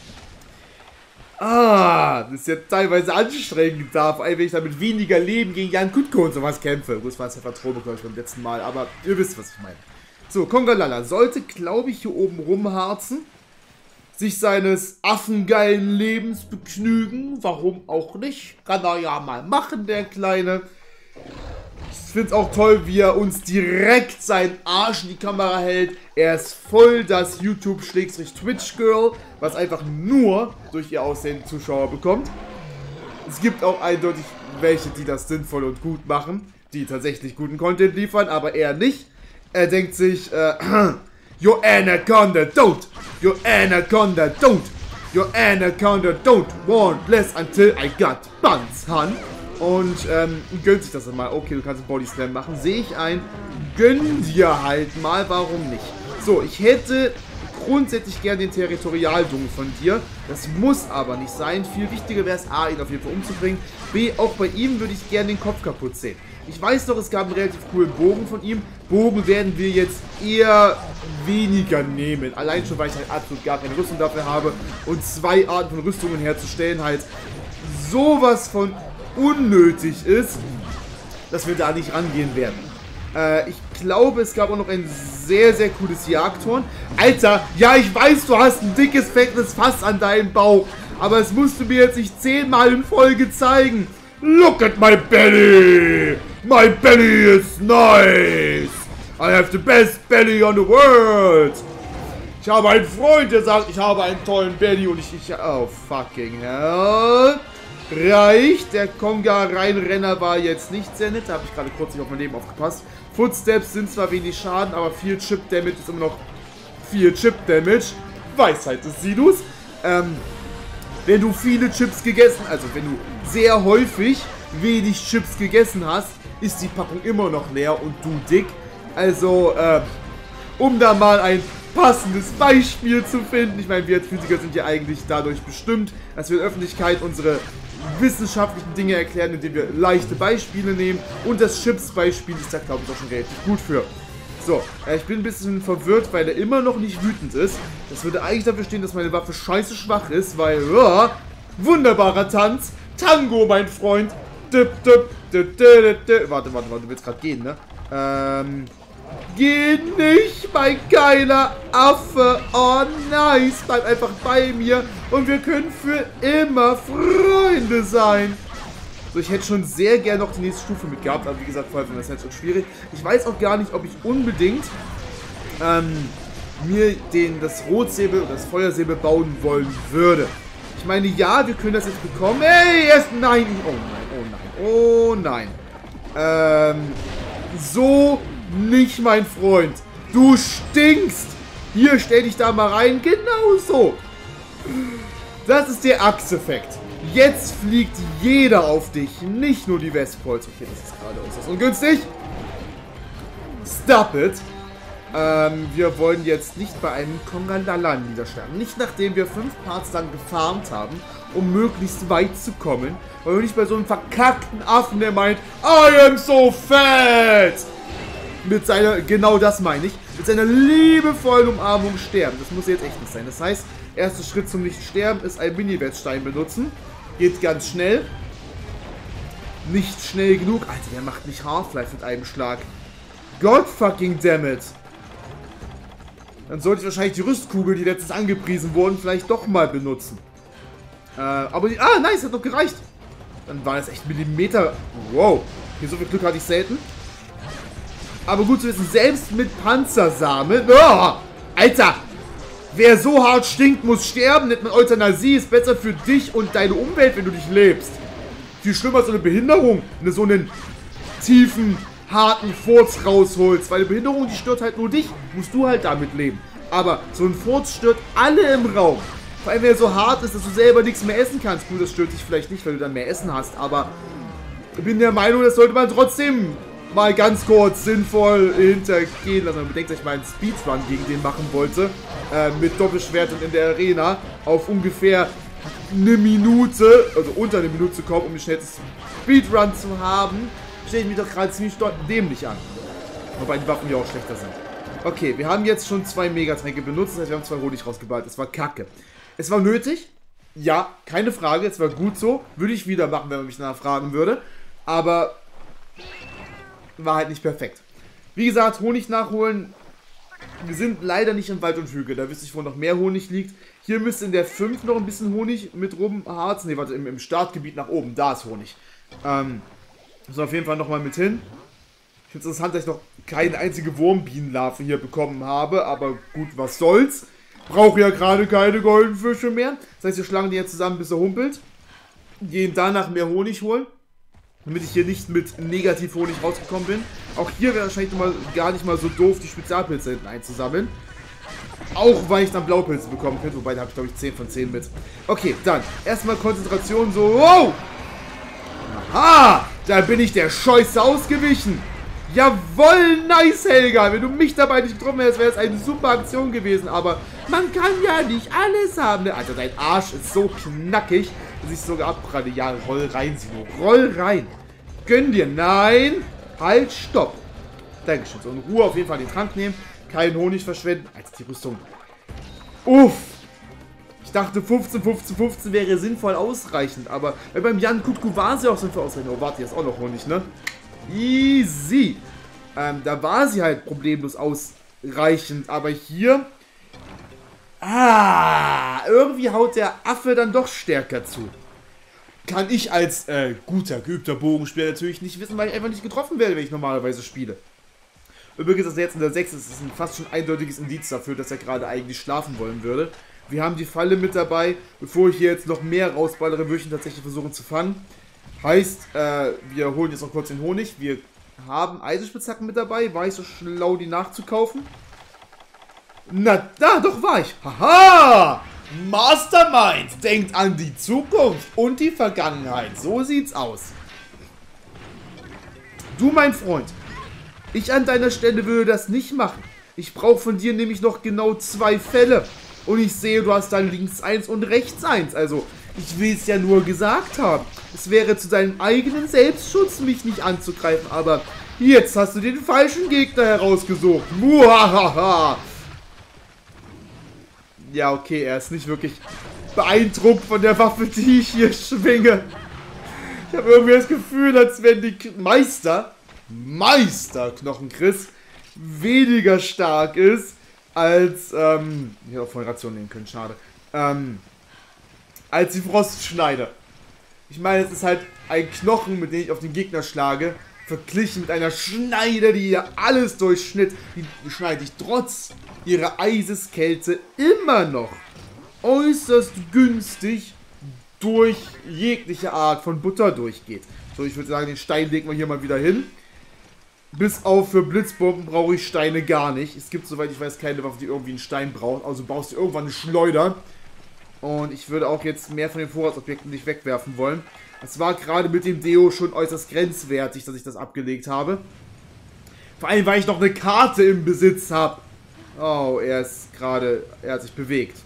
Ah, das ist ja teilweise anstrengend da, vor allem wenn ich da mit weniger Leben gegen Jan Kutku und sowas kämpfe. Gut, das war jetzt ja Vertrauen, glaube ich, beim letzten Mal, aber ihr wisst, was ich meine. So, Kongalala sollte, glaube ich, hier oben rumharzen, sich seines affengeilen Lebens begnügen, warum auch nicht, kann er ja mal machen, der Kleine. Ich finde es auch toll, wie er uns direkt seinen Arsch in die Kamera hält. Er ist voll das YouTube-Twitch-Girl, was einfach nur durch ihr Aussehen Zuschauer bekommt. Es gibt auch eindeutig welche, die das sinnvoll und gut machen, die tatsächlich guten Content liefern, aber er nicht. Er denkt sich, äh, Your Anaconda don't, Your Anaconda don't, Your Anaconda don't want less until I got buns, hun. Und ähm, gönnt sich das dann mal. Okay, du kannst einen Body Slam machen. Sehe ich ein. Gönn dir halt mal. Warum nicht? So, ich hätte grundsätzlich gern den Territorialdung von dir. Das muss aber nicht sein. Viel wichtiger wäre es, A, ihn auf jeden Fall umzubringen. B, auch bei ihm würde ich gern den Kopf kaputt sehen. Ich weiß doch, es gab einen relativ coolen Bogen von ihm. Bogen werden wir jetzt eher weniger nehmen. Allein schon, weil ich halt absolut gar keine Rüstung dafür habe. Und zwei Arten von Rüstungen herzustellen halt sowas von unnötig ist, dass wir da nicht rangehen werden. Äh, ich glaube, es gab auch noch ein sehr, sehr cooles Jagdhorn. Alter, ja, ich weiß, du hast ein dickes, fettes Fass an deinem Bauch, aber es musst du mir jetzt nicht zehnmal in Folge zeigen. Look at my belly! My belly is nice! I have the best belly on the world! Ich habe einen Freund, der sagt, ich habe einen tollen Belly und ich... ich oh, fucking hell! Reicht. Der Konga-Reinrenner war jetzt nicht sehr nett. Da habe ich gerade kurz nicht auf mein Leben aufgepasst. Footsteps sind zwar wenig Schaden, aber viel Chip-Damage ist immer noch vier Chip Damage. Weisheit des Sinus. Ähm, wenn du viele Chips gegessen, also wenn du sehr häufig wenig Chips gegessen hast, ist die Packung immer noch leer und du dick. Also, äh, um da mal ein passendes Beispiel zu finden. Ich meine, wir als Physiker sind ja eigentlich dadurch bestimmt, dass wir in der Öffentlichkeit unsere wissenschaftlichen Dinge erklären, indem wir leichte Beispiele nehmen. Und das Chips-Beispiel ist da, glaube ich, auch schon relativ gut für. So, äh, ich bin ein bisschen verwirrt, weil er immer noch nicht wütend ist. Das würde eigentlich dafür stehen, dass meine Waffe scheiße schwach ist, weil, oh, wunderbarer Tanz. Tango, mein Freund. Dip, dip, dip, dip, dip. Warte, warte, warte, du willst gerade gehen, ne? Ähm... Geh nicht, mein geiler Affe. Oh, nice. Bleib einfach bei mir und wir können für immer Freunde sein. So, ich hätte schon sehr gerne noch die nächste Stufe mitgehabt, aber wie gesagt, vorher finde ich das jetzt schon schwierig. Ich weiß auch gar nicht, ob ich unbedingt ähm, mir den, das Rotsäbel und das Feuersäbel bauen wollen würde. Ich meine, ja, wir können das jetzt bekommen. Ey, erst nein. Oh nein, oh nein, oh nein. Ähm, so... Nicht, mein Freund. Du stinkst. Hier, stell dich da mal rein. Genau so. Das ist der Axe-Effekt. Jetzt fliegt jeder auf dich. Nicht nur die Westpolz. Okay, das ist gerade äußerst ungünstig. Stop it. Ähm, wir wollen jetzt nicht bei einem Kongalala niederschlagen. Nicht nachdem wir fünf Parts lang gefarmt haben, um möglichst weit zu kommen. Weil wir nicht bei so einem verkackten Affen, der meint, I am so fat. Mit seiner, genau das meine ich, mit seiner liebevollen Umarmung sterben. Das muss jetzt echt nicht sein. Das heißt, erster Schritt zum Nicht-Sterben ist ein Mini-Wettstein benutzen. Geht ganz schnell. Nicht schnell genug. Alter, der macht mich Half-Life mit einem Schlag. God fucking damn it. Dann sollte ich wahrscheinlich die Rüstkugel, die letztens angepriesen wurden, vielleicht doch mal benutzen. Äh, aber die... Ah, nice, hat doch gereicht. Dann war das echt Millimeter... Wow. Okay, so viel Glück hatte ich selten. Aber gut zu wissen, selbst mit Panzersamen... Oh, Alter! Wer so hart stinkt, muss sterben. Nennt man Euthanasie. Ist besser für dich und deine Umwelt, wenn du dich lebst. Viel schlimmer als so eine Behinderung. Wenn du so einen tiefen, harten Furz rausholst. Weil eine Behinderung, die stört halt nur dich. Musst du halt damit leben. Aber so ein Furz stört alle im Raum. Vor allem, wenn er so hart ist, dass du selber nichts mehr essen kannst. Gut, das stört dich vielleicht nicht, weil du dann mehr Essen hast. Aber ich bin der Meinung, das sollte man trotzdem... mal ganz kurz sinnvoll hintergehen lassen. Man bedenkt, dass ich mal einen Speedrun gegen den machen wollte. Äh, mit Doppelschwert und in der Arena. Auf ungefähr eine Minute, also unter eine Minute zu kommen, um den schnellsten Speedrun zu haben. Stelle ich mich doch gerade ziemlich dämlich an. Wobei die Waffen ja auch schlechter sind. Okay, wir haben jetzt schon zwei Megatränke benutzt. Das heißt, wir haben zwei Honig rausgeballt. Das war kacke. Es war nötig. Ja, keine Frage. Es war gut so. Würde ich wieder machen, wenn man mich danach fragen würde. Aber... war halt nicht perfekt. Wie gesagt, Honig nachholen. Wir sind leider nicht im Wald und Hügel. Da wüsste ich, wo noch mehr Honig liegt. Hier müsste in der fünf noch ein bisschen Honig mit rumharzen. Ne, warte, im, im Startgebiet nach oben. Da ist Honig. Ähm, muss auf jeden Fall nochmal mit hin. Ich finde es interessant, dass ich noch keine einzige Wurmbienenlarve hier bekommen habe. Aber gut, was soll's. Brauche ja gerade keine Goldenfische mehr. Das heißt, wir schlagen die jetzt zusammen, bis er humpelt. Gehen danach mehr Honig holen. Damit ich hier nicht mit Negativ-Honig rausgekommen bin. Auch hier wäre wahrscheinlich mal gar nicht mal so doof, die Spezialpilze hinten einzusammeln. Auch weil ich dann Blaupilze bekommen könnte. Wobei, da habe ich glaube ich zehn von zehn mit. Okay, dann erstmal Konzentration so. Wow! Aha! Da bin ich der Scheiße ausgewichen. Jawoll, nice, Helga. Wenn du mich dabei nicht getroffen hättest, wäre es eine super Aktion gewesen. Aber man kann ja nicht alles haben. Alter, dein Arsch ist so knackig, dass ich sogar abpralle. Ja, roll rein, Sino. Roll rein. Gönn dir. Nein. Halt, stopp. Dankeschön. So, in Ruhe auf jeden Fall den Trank nehmen. Keinen Honig verschwenden. Als die Rüstung. Uff. Ich dachte, fünfzehn, fünfzehn, fünfzehn wäre sinnvoll ausreichend. Aber äh, beim Jan Kutku war sie auch sinnvoll ausreichend. Oh, warte, hier ist auch noch Honig, ne? Easy. Ähm, da war sie halt problemlos ausreichend. Aber hier... Ah, irgendwie haut der Affe dann doch stärker zu. Kann ich als äh, guter, geübter Bogenspieler natürlich nicht wissen, weil ich einfach nicht getroffen werde, wenn ich normalerweise spiele. Übrigens, dass er jetzt in der sechs ist, ist ein fast schon eindeutiges Indiz dafür, dass er gerade eigentlich schlafen wollen würde. Wir haben die Falle mit dabei. Bevor ich hier jetzt noch mehr rausballere, würde ich ihn tatsächlich versuchen zu fangen. Heißt, äh, wir holen jetzt noch kurz den Honig. Wir haben Eisenspitzhacken mit dabei. War ich so schlau, die nachzukaufen? Na, da, doch war ich. Haha! Mastermind denkt an die Zukunft und die Vergangenheit. So sieht's aus. Du, mein Freund, ich an deiner Stelle würde das nicht machen. Ich brauche von dir nämlich noch genau zwei Fälle. Und ich sehe, du hast dann links eins und rechts eins. Also, ich will es ja nur gesagt haben. Es wäre zu deinem eigenen Selbstschutz, mich nicht anzugreifen. Aber jetzt hast du den falschen Gegner herausgesucht. Muhahaha. Ja, okay, er ist nicht wirklich beeindruckt von der Waffe, die ich hier schwinge. Ich habe irgendwie das Gefühl, als wenn die Meister, Meister Knochenchris weniger stark ist als, ähm, ich hätte auch vorhin Ration nehmen können, schade, ähm, als die Frostschneider. Ich meine, es ist halt ein Knochen, mit dem ich auf den Gegner schlage, verglichen mit einer Schneide, die ja alles durchschnitt. Die schneide ich trotz ihrer Eiseskälte immer noch äußerst günstig durch jegliche Art von Butter durchgeht. So, ich würde sagen, den Stein legen wir hier mal wieder hin. Bis auf für Blitzbomben brauche ich Steine gar nicht. Es gibt, soweit ich weiß, keine Waffe, die irgendwie einen Stein braucht. Also baust du irgendwann eine Schleuder. Und ich würde auch jetzt mehr von den Vorratsobjekten nicht wegwerfen wollen. Das war gerade mit dem Deo schon äußerst grenzwertig, dass ich das abgelegt habe. Vor allem, weil ich noch eine Karte im Besitz habe. Oh, er ist gerade, er hat sich bewegt.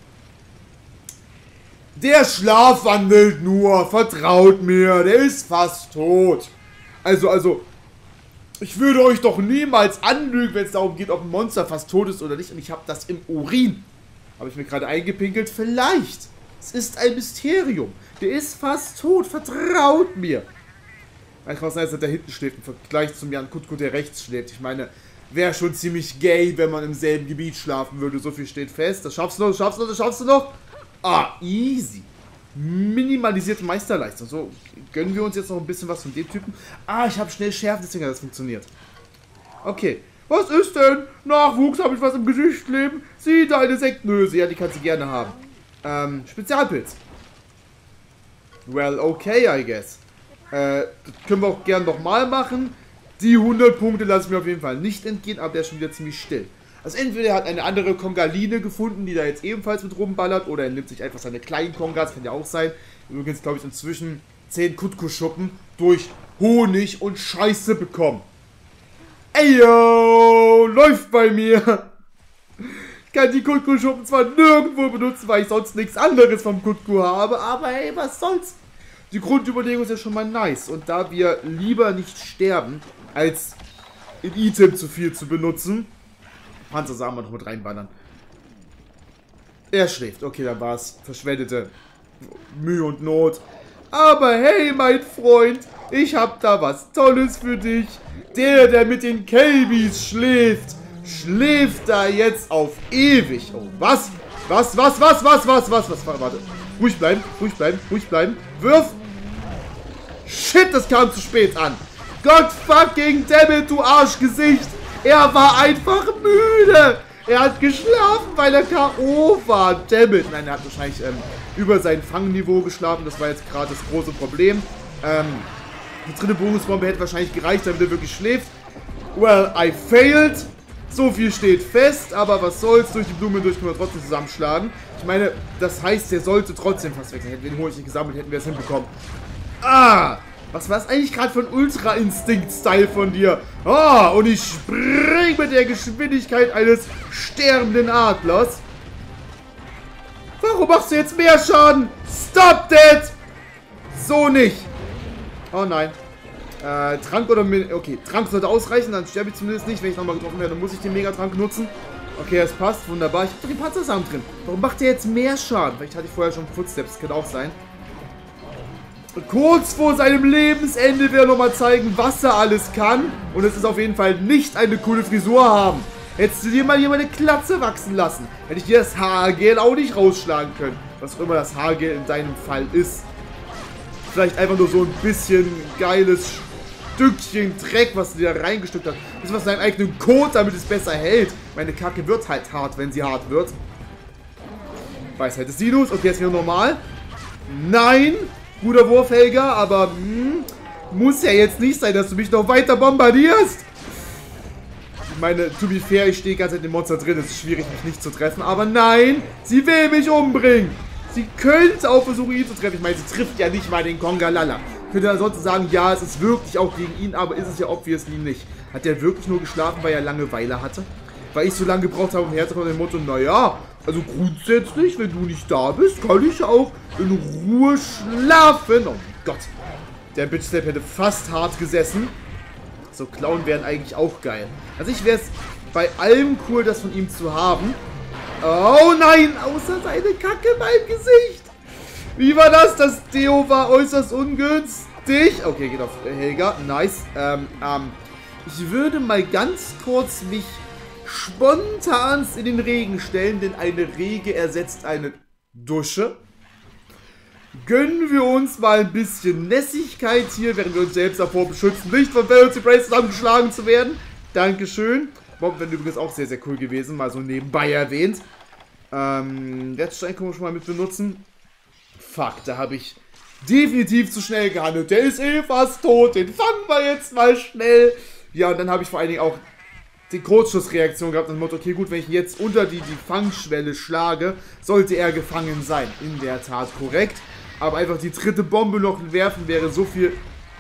Der Schlaf wandelt nur, vertraut mir, der ist fast tot. Also, also, ich würde euch doch niemals anlügen, wenn es darum geht, ob ein Monster fast tot ist oder nicht. Und ich habe das im Urin. Habe ich mir gerade eingepinkelt? Vielleicht. Es ist ein Mysterium. Der ist fast tot, vertraut mir. Ich kann sein, dass er da hinten schläft im Vergleich zum Jan Kutku, der rechts schläft. Ich meine, wäre schon ziemlich gay, wenn man im selben Gebiet schlafen würde. So viel steht fest. Das schaffst du noch, das schaffst du noch, das schaffst du noch. Ah, easy. Minimalisierte Meisterleistung. So, gönnen wir uns jetzt noch ein bisschen was von dem Typen. Ah, ich habe schnell Schärfe, deswegen hat das funktioniert. Okay. Was ist denn? Nachwuchs, habe ich was im Gesicht kleben? Sieh deine Sektenhülse. Ja, die kannst du gerne haben. Ähm, Spezialpilz. Well, okay, I guess. Äh, das können wir auch gerne nochmal machen. Die hundert Punkte lasse ich mir auf jeden Fall nicht entgehen, aber der ist schon wieder ziemlich still. Also entweder er hat eine andere Kongaline gefunden, die da jetzt ebenfalls mit rumballert, oder er nimmt sich einfach seine kleinen Kongas, kann ja auch sein. Übrigens, glaube ich, inzwischen zehn Kutku-Schuppen durch Honig und Scheiße bekommen. Ey, yo, läuft bei mir. Ich kann die Kutku-Schuppen zwar nirgendwo benutzen, weil ich sonst nichts anderes vom Kutku habe, aber hey, was soll's. Die Grundüberlegung ist ja schon mal nice. Und da wir lieber nicht sterben, als ein Item zu viel zu benutzen, Panzersamen wir noch mit reinballern. Er schläft. Okay, da war es verschwendete Mühe und Not. Aber hey, mein Freund, ich hab da was Tolles für dich. Der, der mit den Kelbis schläft, schläft da jetzt auf ewig. Oh, was? Was, was, was, was, was, was, was, warte. Ruhig bleiben, ruhig bleiben, ruhig bleiben. Wirf. Shit, das kam zu spät an. Gott fucking dammit, du Arschgesicht. Er war einfach müde. Er hat geschlafen, weil er K O war. Dammit. Nein, er hat wahrscheinlich ähm, über sein Fangniveau geschlafen. Das war jetzt gerade das große Problem. Ähm, die dritte Bonusbombe hätte wahrscheinlich gereicht, damit er wirklich schläft. Well, I failed. So viel steht fest, aber was soll's. Durch die Blume durch können wir trotzdem zusammenschlagen. Ich meine, das heißt, der sollte trotzdem fast weg sein. Hätten wir den Honig nicht gesammelt, hätten wir es hinbekommen. Ah! Was war das eigentlich gerade für ein Ultra-Instinkt-Style von dir? Ah, und ich spring mit der Geschwindigkeit eines sterbenden Adlers. Warum machst du jetzt mehr Schaden? Stop that! So nicht. Oh nein. Äh, Trank oder... Okay, Trank sollte ausreichen, dann sterbe ich zumindest nicht. Wenn ich nochmal getroffen werde, dann muss ich den Megatrank nutzen. Okay, das passt. Wunderbar. Ich habe doch den Panzersamen drin. Warum macht der jetzt mehr Schaden? Vielleicht hatte ich vorher schon Footsteps. Das kann auch sein. Kurz vor seinem Lebensende will er nochmal zeigen, was er alles kann. Und es ist auf jeden Fall nicht eine coole Frisur haben. Hättest du dir mal hier meine Klatze wachsen lassen, hätte ich dir das Haargel auch nicht rausschlagen können. Was auch immer das Haargel in deinem Fall ist. Vielleicht einfach nur so ein bisschen geiles Stückchen Dreck, was du dir reingestückt hast. Das ist was seinen eigenen Kot, damit es besser hält. Meine Kacke wird halt hart, wenn sie hart wird. Weisheit des Sinus. Okay, jetzt wieder normal. Nein! Guter Wurf, Helga, aber hm, muss ja jetzt nicht sein, dass du mich noch weiter bombardierst. meine, to be fair, ich stehe ganz in dem Monster drin. Es ist schwierig, mich nicht zu treffen. Aber nein, sie will mich umbringen. Sie könnte auch versuchen, ihn zu treffen. Ich meine, sie trifft ja nicht mal den Kongalala. Ich könnte ansonsten sagen, ja, es ist wirklich auch gegen ihn, aber ist es ja obviously nicht. Hat der wirklich nur geschlafen, weil er Langeweile hatte? Weil ich so lange gebraucht habe, um herzukommen, dem Motto, naja, also grundsätzlich, wenn du nicht da bist, kann ich auch in Ruhe schlafen. Oh mein Gott. Der Bitch-Step hätte fast hart gesessen. So, Klauen wären eigentlich auch geil. Also ich wäre es bei allem cool, das von ihm zu haben. Oh nein, außer seine Kacke beim Gesicht. Wie war das? Das Deo war äußerst ungünstig. Okay, geht auf Helga. Nice. Ähm, ähm, ich würde mal ganz kurz mich spontan in den Regen stellen, denn eine Rege ersetzt eine Dusche. Gönnen wir uns mal ein bisschen Nässigkeit hier, während wir uns selbst davor beschützen, nicht von Fantasy Brace zusammengeschlagen zu werden. Dankeschön. Bomben wären übrigens auch sehr, sehr cool gewesen, mal so nebenbei erwähnt. Ähm, Letztstein können wir schon mal mit benutzen. Fuck, da habe ich definitiv zu schnell gehandelt. Der ist eh fast tot, den fangen wir jetzt mal schnell. Ja, und dann habe ich vor allen Dingen auch die Kurzschussreaktion gehabt, und das Motto, okay gut, wenn ich jetzt unter die, die Fangschwelle schlage, sollte er gefangen sein. In der Tat korrekt. Aber einfach die dritte Bombe noch werfen wäre so viel...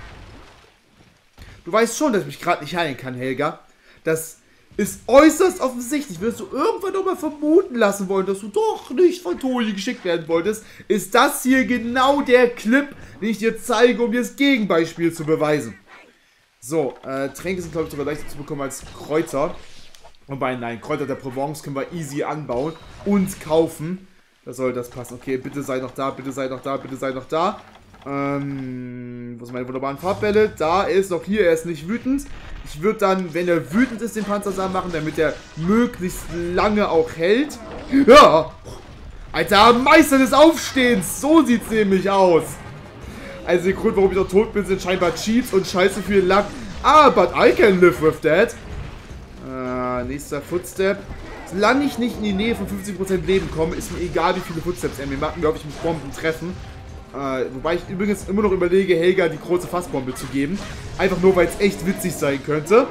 Du weißt schon, dass ich mich gerade nicht heilen kann, Helga. Das ist äußerst offensichtlich. Wirst du irgendwann noch mal vermuten lassen wollen, dass du doch nicht von Toni geschickt werden wolltest, ist das hier genau der Clip, den ich dir zeige, um dir das Gegenbeispiel zu beweisen. So, äh, Tränke sind, glaube ich, sogar leichter zu bekommen als Kräuter. Wobei, nein, Kräuter der Provence können wir easy anbauen und kaufen. Da soll das passen. Okay, bitte sei noch da, bitte sei noch da, bitte sei noch da. Ähm, wo sind meine wunderbaren Farbbälle? Da ist noch hier, er ist nicht wütend. Ich würde dann, wenn er wütend ist, den Panzersamen machen, damit er möglichst lange auch hält. Ja! Alter, Meister des Aufstehens! So sieht's nämlich aus! Also der Grund, warum ich noch tot bin, sind scheinbar Cheats und Scheiße für den Lack. Ah, but I can live with that. Äh, nächster Footstep. Solange ich nicht in die Nähe von fünfzig Prozent Leben komme, ist mir egal, wie viele Footsteps er mir macht, glaube ich, mit Bomben treffen. Äh, wobei ich übrigens immer noch überlege, Helga die große Fassbombe zu geben. Einfach nur, weil es echt witzig sein könnte.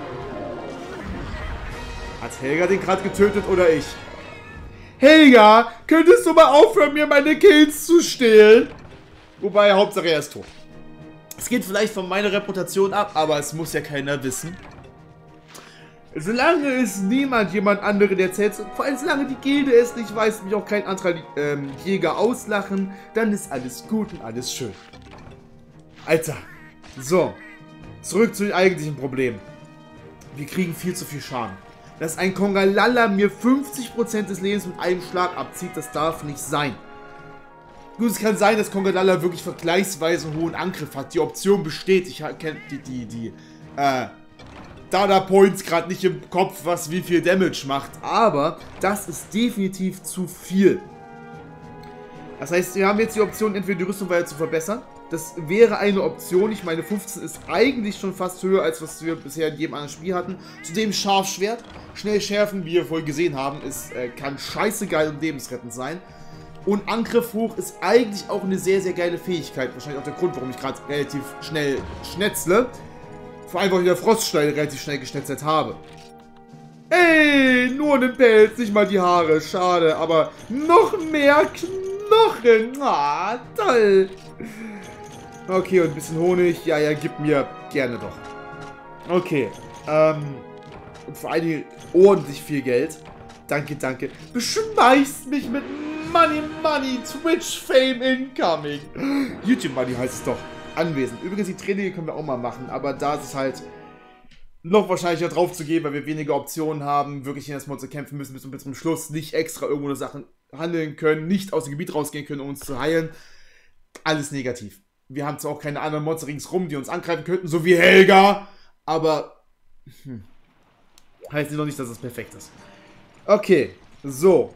Hat Helga den gerade getötet oder ich? Helga, könntest du mal aufhören, mir meine Kills zu stehlen? Wobei, Hauptsache er ist tot. Es geht vielleicht von meiner Reputation ab, aber es muss ja keiner wissen. Solange es niemand jemand anderen erzählt, vor allem solange die Gilde es nicht weiß, mich auch kein anderer ähm, Jäger auslachen, dann ist alles gut und alles schön. Alter. So. Zurück zu den eigentlichen Problemen. Wir kriegen viel zu viel Schaden. Dass ein Kongalala mir fünfzig Prozent des Lebens mit einem Schlag abzieht, das darf nicht sein. Gut, es kann sein, dass Kongalala wirklich vergleichsweise einen hohen Angriff hat. Die Option besteht. Ich kenne die, die, die, äh, Data Points gerade nicht im Kopf, was wie viel Damage macht. Aber das ist definitiv zu viel. Das heißt, wir haben jetzt die Option, entweder die Rüstung weiter zu verbessern. Das wäre eine Option. Ich meine, fünfzehn ist eigentlich schon fast höher, als was wir bisher in jedem anderen Spiel hatten. Zudem Scharfschwert. Schnell schärfen, wie wir vorhin gesehen haben, ist, äh, kann scheiße geil und lebensrettend sein. Und Angriff hoch ist eigentlich auch eine sehr, sehr geile Fähigkeit. Wahrscheinlich auch der Grund, warum ich gerade relativ schnell schnetzle. Vor allem, weil ich der Froststein relativ schnell geschnetzelt habe. Ey, nur den Pelz, nicht mal die Haare. Schade, aber noch mehr Knochen. Ah, toll. Okay, und ein bisschen Honig. Ja, ja, gib mir gerne doch. Okay. Ähm, und vor allem ordentlich viel Geld. Danke, danke. Beschmeißt mich mit Money, Money, Twitch Fame incoming. YouTube Money heißt es doch. Anwesend. Übrigens, die Training können wir auch mal machen, aber da ist es halt noch wahrscheinlicher drauf zu gehen, weil wir weniger Optionen haben, wirklich in das Monster kämpfen müssen, bis, bis zum Schluss nicht extra irgendwo Sachen handeln können, nicht aus dem Gebiet rausgehen können, um uns zu heilen. Alles negativ. Wir haben zwar auch keine anderen Monster ringsrum, die uns angreifen könnten, so wie Helga, aber hm, heißt noch nicht, dass es perfekt ist. Okay, so.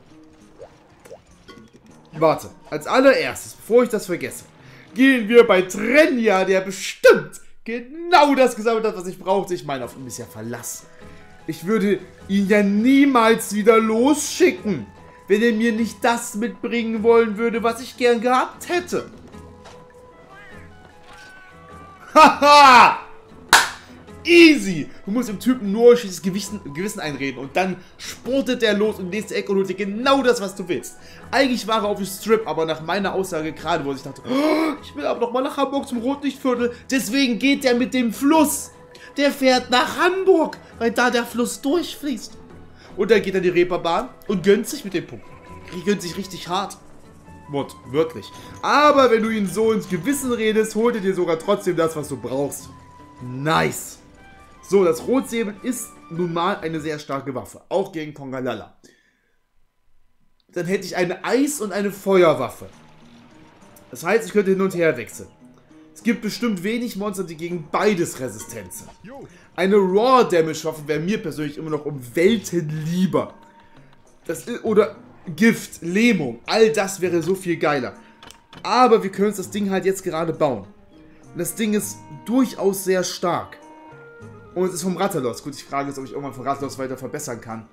Warte, als allererstes, bevor ich das vergesse, gehen wir bei Trenja, der bestimmt genau das gesammelt hat, was ich brauchte. Ich meine, auf ihn ist ja Verlass. Ich würde ihn ja niemals wieder losschicken, wenn er mir nicht das mitbringen wollen würde, was ich gern gehabt hätte. Haha! Easy! Du musst dem Typen nur das Gewissen, Gewissen einreden und dann spurtet der los in die nächste Ecke und holt dir genau das, was du willst. Eigentlich war er auf dem Strip, aber nach meiner Aussage gerade, wo ich dachte, oh, ich will aber noch mal nach Hamburg zum Rotlichtviertel, deswegen geht der mit dem Fluss. Der fährt nach Hamburg, weil da der Fluss durchfließt. Und dann geht er die Reeperbahn und gönnt sich mit dem Punkt. Er gönnt sich richtig hart. Wort, wörtlich. Aber wenn du ihn so ins Gewissen redest, holt er dir sogar trotzdem das, was du brauchst. Nice. So, das Rotsäbel ist nun mal eine sehr starke Waffe. Auch gegen Kongalala. Dann hätte ich eine Eis- und eine Feuerwaffe. Das heißt, ich könnte hin und her wechseln. Es gibt bestimmt wenig Monster, die gegen beides resistent sind. Eine Raw-Damage-Waffe wäre mir persönlich immer noch um Welten lieber. Das ist, oder Gift, Lähmung, all das wäre so viel geiler. Aber wir können uns das Ding halt jetzt gerade bauen. Und das Ding ist durchaus sehr stark. Und es ist vom Rathalos. Gut, ich frage jetzt, ob ich irgendwann von Rathalos weiter verbessern kann.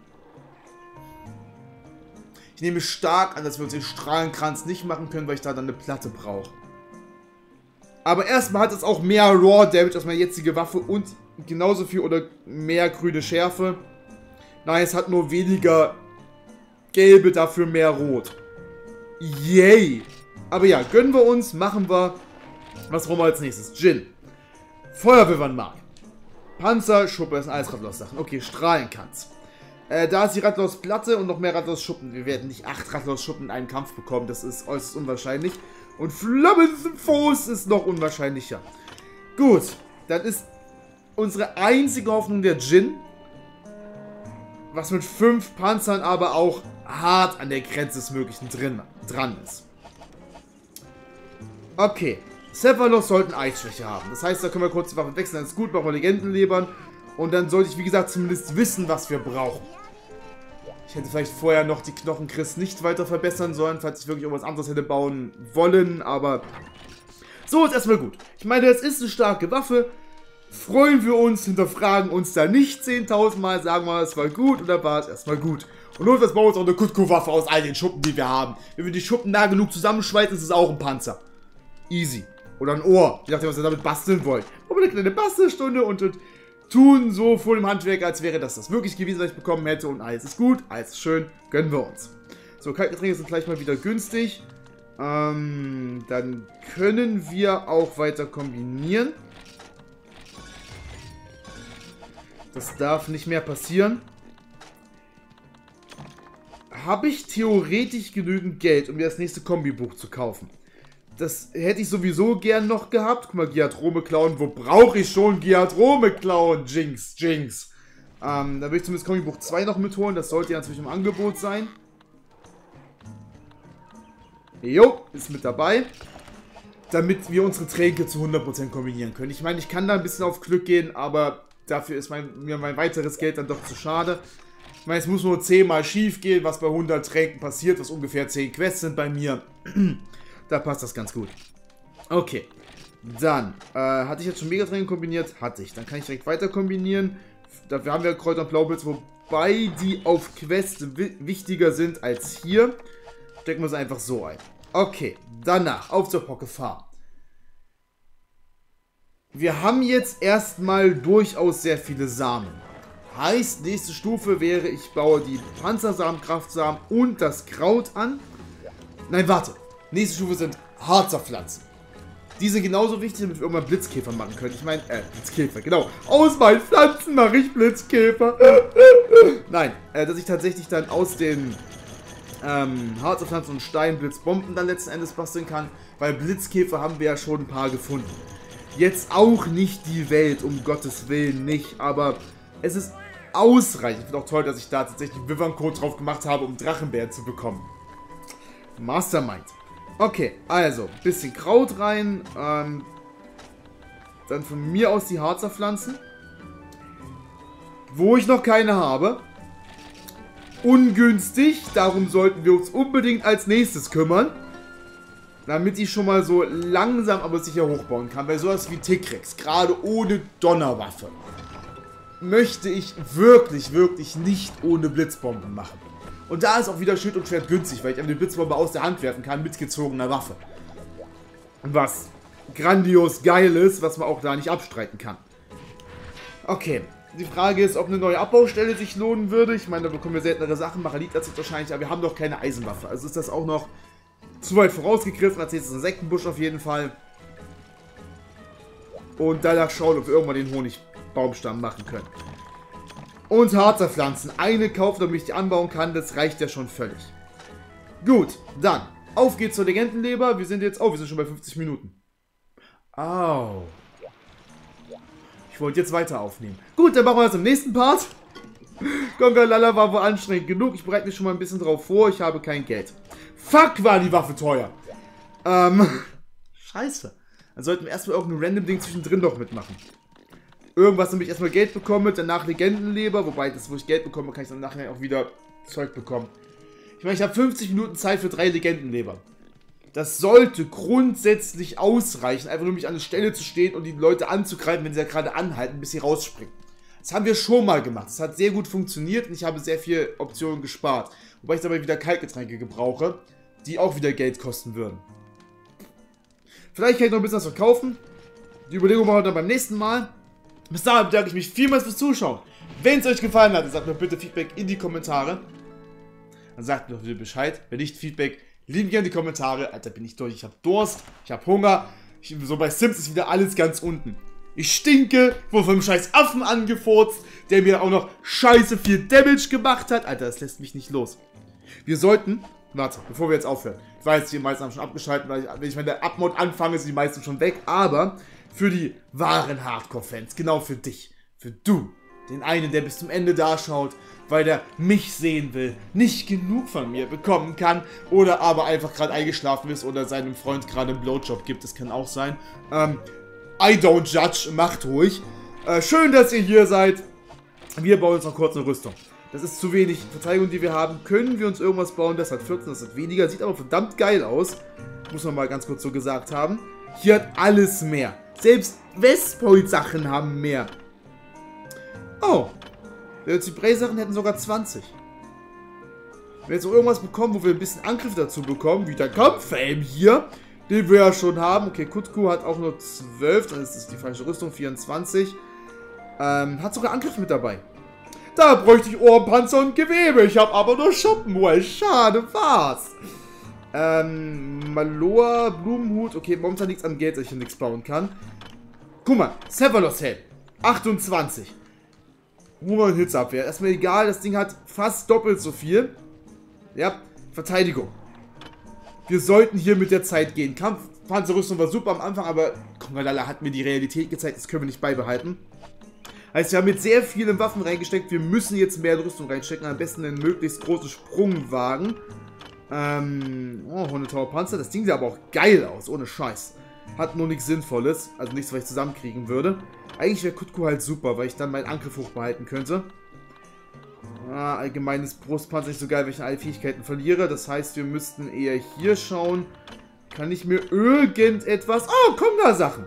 Ich nehme stark an, dass wir uns den Strahlenkranz nicht machen können, weil ich da dann eine Platte brauche. Aber erstmal hat es auch mehr Raw Damage als meine jetzige Waffe und genauso viel oder mehr grüne Schärfe. Nein, es hat nur weniger gelbe, dafür mehr rot. Yay! Aber ja, gönnen wir uns, machen wir. Was brauchen wir als nächstes? Djinn. Feuerwehrmann. Panzer, Schuppe, das sind alles Rathalos-Sachen. Okay, Strahlenkranz. Äh, da ist die Rathalos-Platte und noch mehr Rathalos-Schuppen. Wir werden nicht acht Rathalos-Schuppen in einem Kampf bekommen, das ist äußerst unwahrscheinlich. Und Flammenfuß ist noch unwahrscheinlicher. Gut, dann ist unsere einzige Hoffnung der Djinn. Was mit fünf Panzern aber auch hart an der Grenze des Möglichen drin, dran ist. Okay. Sephalos sollten Eisschwäche haben. Das heißt, da können wir kurz die Waffe wechseln. Dann ist gut, machen wir Legendenlebern. Und dann sollte ich, wie gesagt, zumindest wissen, was wir brauchen. Ich hätte vielleicht vorher noch die Knochenchrist nicht weiter verbessern sollen, falls ich wirklich irgendwas anderes hätte bauen wollen. Aber so ist erstmal gut. Ich meine, es ist eine starke Waffe. Freuen wir uns, hinterfragen uns da nicht zehntausend Mal, sagen wir, es war gut oder war es erstmal gut. Und notfalls bauen wir uns auch eine Kutku-Waffe aus all den Schuppen, die wir haben. Wenn wir die Schuppen nah genug zusammenschweißen, ist es auch ein Panzer. Easy. Oder ein Ohr. Je nachdem, was ihr damit basteln wollt. Machen wir eine kleine Bastelstunde und, und tun so vor dem Handwerk, als wäre das das wirklich gewesen, was ich bekommen hätte. Und alles ist gut, alles ist schön. Gönnen wir uns. So, Kaltgetränke sind gleich mal wieder günstig. Ähm, dann können wir auch weiter kombinieren. Das darf nicht mehr passieren. Habe ich theoretisch genügend Geld, um mir das nächste Kombibuch zu kaufen? Das hätte ich sowieso gern noch gehabt. Guck mal, Giatrome klauen. Wo brauche ich schon Giatrome klauen? Jinx, Jinx. Ähm, da will ich zumindest Kombibuch zwei noch mitholen. Das sollte ja natürlich im Angebot sein. Jo, ist mit dabei. Damit wir unsere Tränke zu hundert Prozent kombinieren können. Ich meine, ich kann da ein bisschen auf Glück gehen, aber dafür ist mein, mir mein weiteres Geld dann doch zu schade. Ich meine, es muss nur zehnmal schief gehen, was bei hundert Tränken passiert, was ungefähr zehn Quests sind bei mir. Da passt das ganz gut. Okay. Dann, äh, hatte ich jetzt schon Megatränke kombiniert? Hatte ich. Dann kann ich direkt weiter kombinieren. Dafür haben wir Kräuter und Blaublitz, wobei die auf Quest wichtiger sind als hier. Stecken wir es einfach so ein. Okay, danach, auf zur Pocke Farm. Wir haben jetzt erstmal durchaus sehr viele Samen. Heißt, nächste Stufe wäre, ich baue die Panzersamen, Kraftsamen und das Kraut an. Nein, warte. Nächste Stufe sind Harzerpflanzen. Die sind genauso wichtig, damit wir irgendwann Blitzkäfer machen können. Ich meine, äh, Blitzkäfer, genau. Aus meinen Pflanzen mache ich Blitzkäfer. Nein, äh, dass ich tatsächlich dann aus den ähm, Harzerpflanzen und Steinblitzbomben dann letzten Endes basteln kann. Weil Blitzkäfer haben wir ja schon ein paar gefunden. Jetzt auch nicht die Welt, um Gottes Willen nicht. Aber es ist ausreichend. Ich finde auch toll, dass ich da tatsächlich einen Wyvern-Code drauf gemacht habe, um Drachenbär zu bekommen. Mastermind. Okay, also, bisschen Kraut rein. Ähm, dann von mir aus die Harzerpflanzen. Wo ich noch keine habe. Ungünstig. Darum sollten wir uns unbedingt als nächstes kümmern. Damit ich schon mal so langsam aber sicher hochbauen kann. Weil sowas wie Ticrex, gerade ohne Donnerwaffe, möchte ich wirklich, wirklich nicht ohne Blitzbomben machen. Und da ist auch wieder Schild und Schwert günstig, weil ich eine Blitzbombe aus der Hand werfen kann mit gezogener Waffe. Was grandios geil ist, was man auch da nicht abstreiten kann. Okay. Die Frage ist, ob eine neue Abbaustelle sich lohnen würde. Ich meine, da bekommen wir seltenere Sachen. Bachalit dazu wahrscheinlich, aber wir haben doch keine Eisenwaffe. Also ist das auch noch zu weit vorausgegriffen. Als nächstes ein Insektenbusch auf jeden Fall. Und danach schauen, ob wir irgendwann den Honigbaumstamm machen können. Und Harzerpflanzen. Eine kaufen, damit ich die anbauen kann. Das reicht ja schon völlig. Gut, dann. Auf geht's zur Legendenleber. Wir sind jetzt... Oh, wir sind schon bei fünfzig Minuten. Au. Ich wollte jetzt weiter aufnehmen. Gut, dann machen wir das im nächsten Part. Gongalala war wohl anstrengend genug. Ich bereite mich schon mal ein bisschen drauf vor. Ich habe kein Geld. Fuck, war die Waffe teuer. Ähm. Scheiße. Dann sollten wir erstmal irgendein random Ding zwischendrin noch mitmachen. Irgendwas, damit ich erstmal Geld bekomme. Danach Legendenleber. Wobei, das, wo ich Geld bekomme, kann ich dann nachher auch wieder Zeug bekommen. Ich meine, ich habe fünfzig Minuten Zeit für drei Legendenleber. Das sollte grundsätzlich ausreichen, einfach nur mich an der Stelle zu stehen und die Leute anzugreifen, wenn sie ja gerade anhalten, bis sie rausspringen. Das haben wir schon mal gemacht. Das hat sehr gut funktioniert und ich habe sehr viele Optionen gespart. Wobei ich dabei wieder Kaltgetränke gebrauche, die auch wieder Geld kosten würden. Vielleicht kann ich noch ein bisschen was verkaufen. Die Überlegung machen wir dann beim nächsten Mal. Bis dahin bedanke ich mich vielmals fürs Zuschauen. Wenn es euch gefallen hat, dann sagt mir bitte Feedback in die Kommentare. Dann sagt mir bitte Bescheid. Wenn nicht Feedback, lieben gerne die Kommentare. Alter, bin ich durch. Ich habe Durst. Ich habe Hunger. Ich, so bei Sims ist wieder alles ganz unten. Ich stinke. Wurde vom scheiß Affen angefurzt. Der mir auch noch scheiße viel Damage gemacht hat. Alter, das lässt mich nicht los. Wir sollten... Warte, bevor wir jetzt aufhören. Ich weiß, die meisten haben schon abgeschaltet. Weil ich, wenn ich mit der Abmod anfange, sind die meisten schon weg. Aber für die wahren Hardcore-Fans, genau für dich, für du, den einen, der bis zum Ende da schaut, weil der mich sehen will, nicht genug von mir bekommen kann oder aber einfach gerade eingeschlafen ist oder seinem Freund gerade einen Blowjob gibt, das kann auch sein. Ähm, I don't judge, macht ruhig. Äh, schön, dass ihr hier seid. Wir bauen uns noch kurz eine Rüstung. Das ist zu wenig Verteidigung, die wir haben. Können wir uns irgendwas bauen? Das hat vierzehn, das hat weniger. Sieht aber verdammt geil aus. Muss man mal ganz kurz so gesagt haben. Hier hat alles mehr. Selbst Westpoint-Sachen haben mehr. Oh. Jetzt die Bray-Sachen hätten sogar zwanzig. Wenn wir jetzt noch irgendwas bekommen, wo wir ein bisschen Angriff dazu bekommen, wie der Kampfhelm hier, den wir ja schon haben. Okay, Kutku hat auch nur zwölf, dann ist es die falsche Rüstung, vierundzwanzig. Ähm, hat sogar Angriff mit dabei. Da bräuchte ich Ohrenpanzer und Gewebe. Ich habe aber nur Schuppen. Well, schade, was? Ähm, Maloa, Blumenhut. Okay, momentan nichts am Geld, dass ich hier nichts bauen kann. Guck mal, Sevalos Helm. achtundzwanzig. Human Hitzabwehr. Erstmal egal, das Ding hat fast doppelt so viel. Ja, Verteidigung. Wir sollten hier mit der Zeit gehen. Kampfpanzerrüstung war super am Anfang, aber Kongalala hat mir die Realität gezeigt, das können wir nicht beibehalten. Heißt, wir haben jetzt sehr viele Waffen reingesteckt. Wir müssen jetzt mehr in Rüstung reinstecken. Am besten einen möglichst großen Sprung wagen. Ähm, oh, Hundetower Panzer. Das Ding sieht aber auch geil aus, ohne Scheiß. Hat nur nichts Sinnvolles. Also nichts, was ich zusammenkriegen würde. Eigentlich wäre Kutku halt super, weil ich dann meinen Angriff hochbehalten könnte. Ah, allgemeines Brustpanzer nicht so geil, wenn ich alle Fähigkeiten verliere. Das heißt, wir müssten eher hier schauen. Kann ich mir irgendetwas... Oh, kommen da Sachen.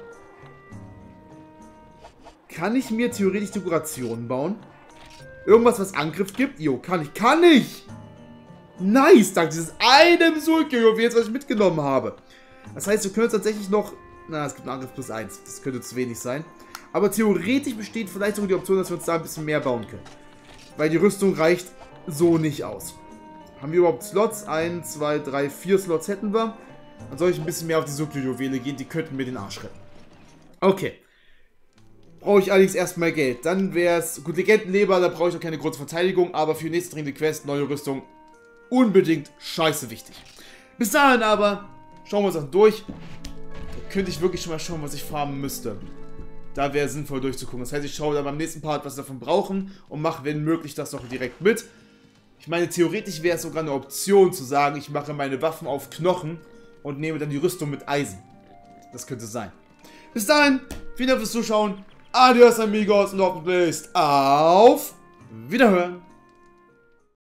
Kann ich mir theoretisch Dekorationen bauen? Irgendwas, was Angriff gibt? Jo, kann ich. Kann ich! Nice, dank dieses einem Sulke-Juwels, was ich mitgenommen habe. Das heißt, wir können uns tatsächlich noch... Na, es gibt einen Angriff plus eins. Das könnte zu wenig sein. Aber theoretisch besteht vielleicht sogar die Option, dass wir uns da ein bisschen mehr bauen können. Weil die Rüstung reicht so nicht aus. Haben wir überhaupt Slots? eins, zwei, drei, vier Slots hätten wir. Dann soll ich ein bisschen mehr auf die Sulke-Juwele gehen. Die könnten mir den Arsch retten. Okay. Brauche ich allerdings erstmal Geld. Dann wäre es... Gut, Legendenleber, da brauche ich noch keine große Verteidigung. Aber für die nächste dringende Quest, neue Rüstung, unbedingt scheiße wichtig. Bis dahin aber, schauen wir uns das durch. Da könnte ich wirklich schon mal schauen, was ich farmen müsste. Da wäre sinnvoll durchzugucken. Das heißt, ich schaue dann beim nächsten Part, was wir davon brauchen. Und mache, wenn möglich, das noch direkt mit. Ich meine, theoretisch wäre es sogar eine Option zu sagen, ich mache meine Waffen auf Knochen und nehme dann die Rüstung mit Eisen. Das könnte sein. Bis dahin, vielen Dank fürs Zuschauen. Adios amigos und hoffentlich auf Wiederhören.